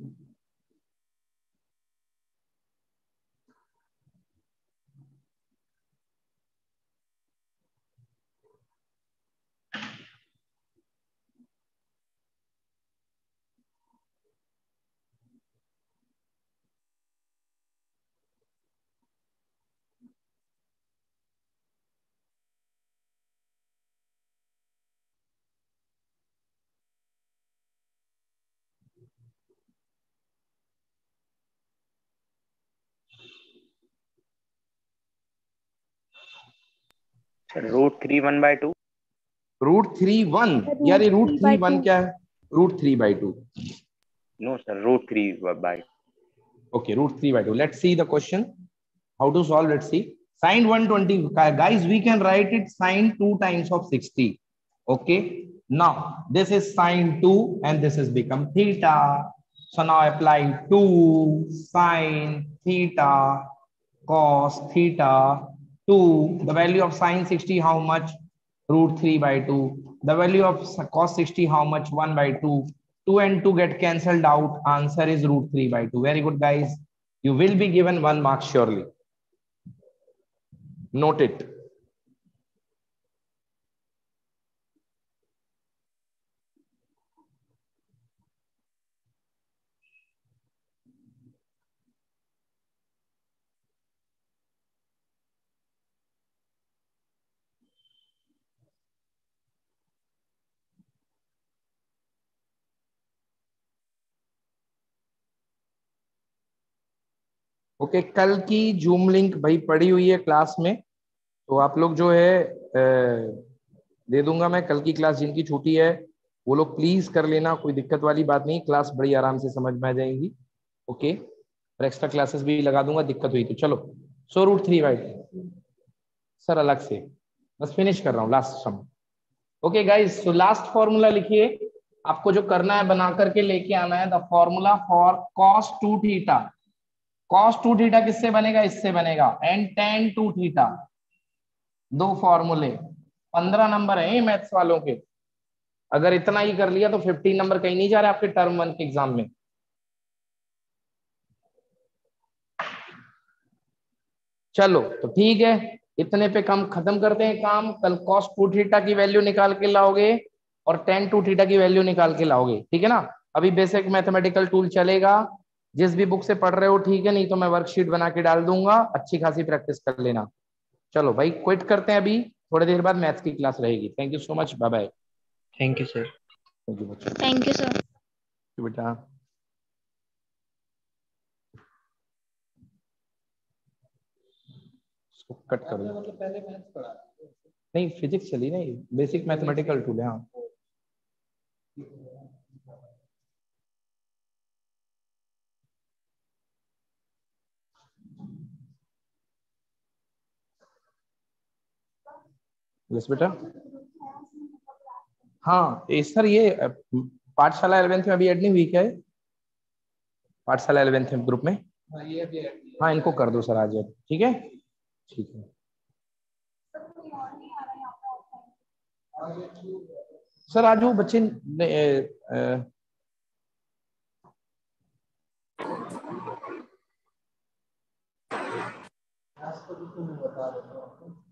Speaker 6: Root three one by two.
Speaker 1: Root three one, यार ये रूट थ्री वन क्या है, root three by two.
Speaker 6: No sir, root three by.
Speaker 1: Okay, root three by two. Let's see the question. How to solve? Let's see. Sine one twenty, guys, we can write it sine two times of sixty. Okay. Now, this is sine two and this is become theta. So now apply two sine theta cos theta two. The value of sine sixty, how much? Root three by two. The value of cos sixty, how much? one by two. two and two get cancelled out. Answer is root three by two. Very good, guys. You will be given one mark surely. Note it. Okay, कल की जूम लिंक भाई पड़ी हुई है क्लास में, तो आप लोग जो है अ, दे दूंगा मैं। कल की क्लास जिनकी छुट्टी है वो लोग प्लीज कर लेना, कोई दिक्कत वाली बात नहीं, क्लास बड़ी आराम से समझ में आ जाएंगी। ओके, और एक्स्ट्रा क्लासेस भी लगा दूंगा, दिक्कत हुई तो। चलो, so root three white sir अलग से, बस फिनिश कर रहा हूँ last sum. Okay guys, so last formula लिखिए, आपको जो करना है बना करके लेके आना है, the formula for cos two theta. Cos two theta किससे बनेगा? इससे बनेगा। एंड टेन टू थीटा, दो फॉर्मूले, पंद्रह नंबर है मैथ्स वालों के। अगर इतना ही कर लिया तो फिफ्टीन नंबर कहीं नहीं जा रहे आपके टर्म वन के एग्जाम में। चलो तो ठीक है, इतने पे कम खत्म करते हैं काम। कल कॉस टू थीटा की वैल्यू निकाल के लाओगे और टेन टू थीटा की वैल्यू निकाल के लाओगे, ठीक है ना। अभी बेसिक मैथमेटिकल टूल चलेगा, जिस भी बुक से पढ़ रहे हो ठीक है, नहीं तो मैं वर्कशीट बना के डाल दूंगा, अच्छी खासी प्रैक्टिस कर लेना। चलो भाई क्विट करते हैं अभी, थोड़ी देर बाद मैथ्स की क्लास रहेगी। Thank you so much, bye bye.
Speaker 3: Thank you sir.
Speaker 1: Thank you बच्चों,
Speaker 2: थैंक यू सर।
Speaker 1: बेटा। इसको कट कर दो। मतलब पहले मैथ्स पढ़ा नहीं, फिजिक्स चली नहीं, बेसिक मैथमेटिकल टूल है। हाँ यस बेटा। हाँ ए, सर ये अ, पाठशाला इलेवेंथ में अभी एड नहीं हुई क्या है? पाठशाला इलेवेंथ में ग्रुप में, हाँ इनको कर दो सर आज, ठीक है ठीक है। सर आज वो बच्चे ने, अ, अ,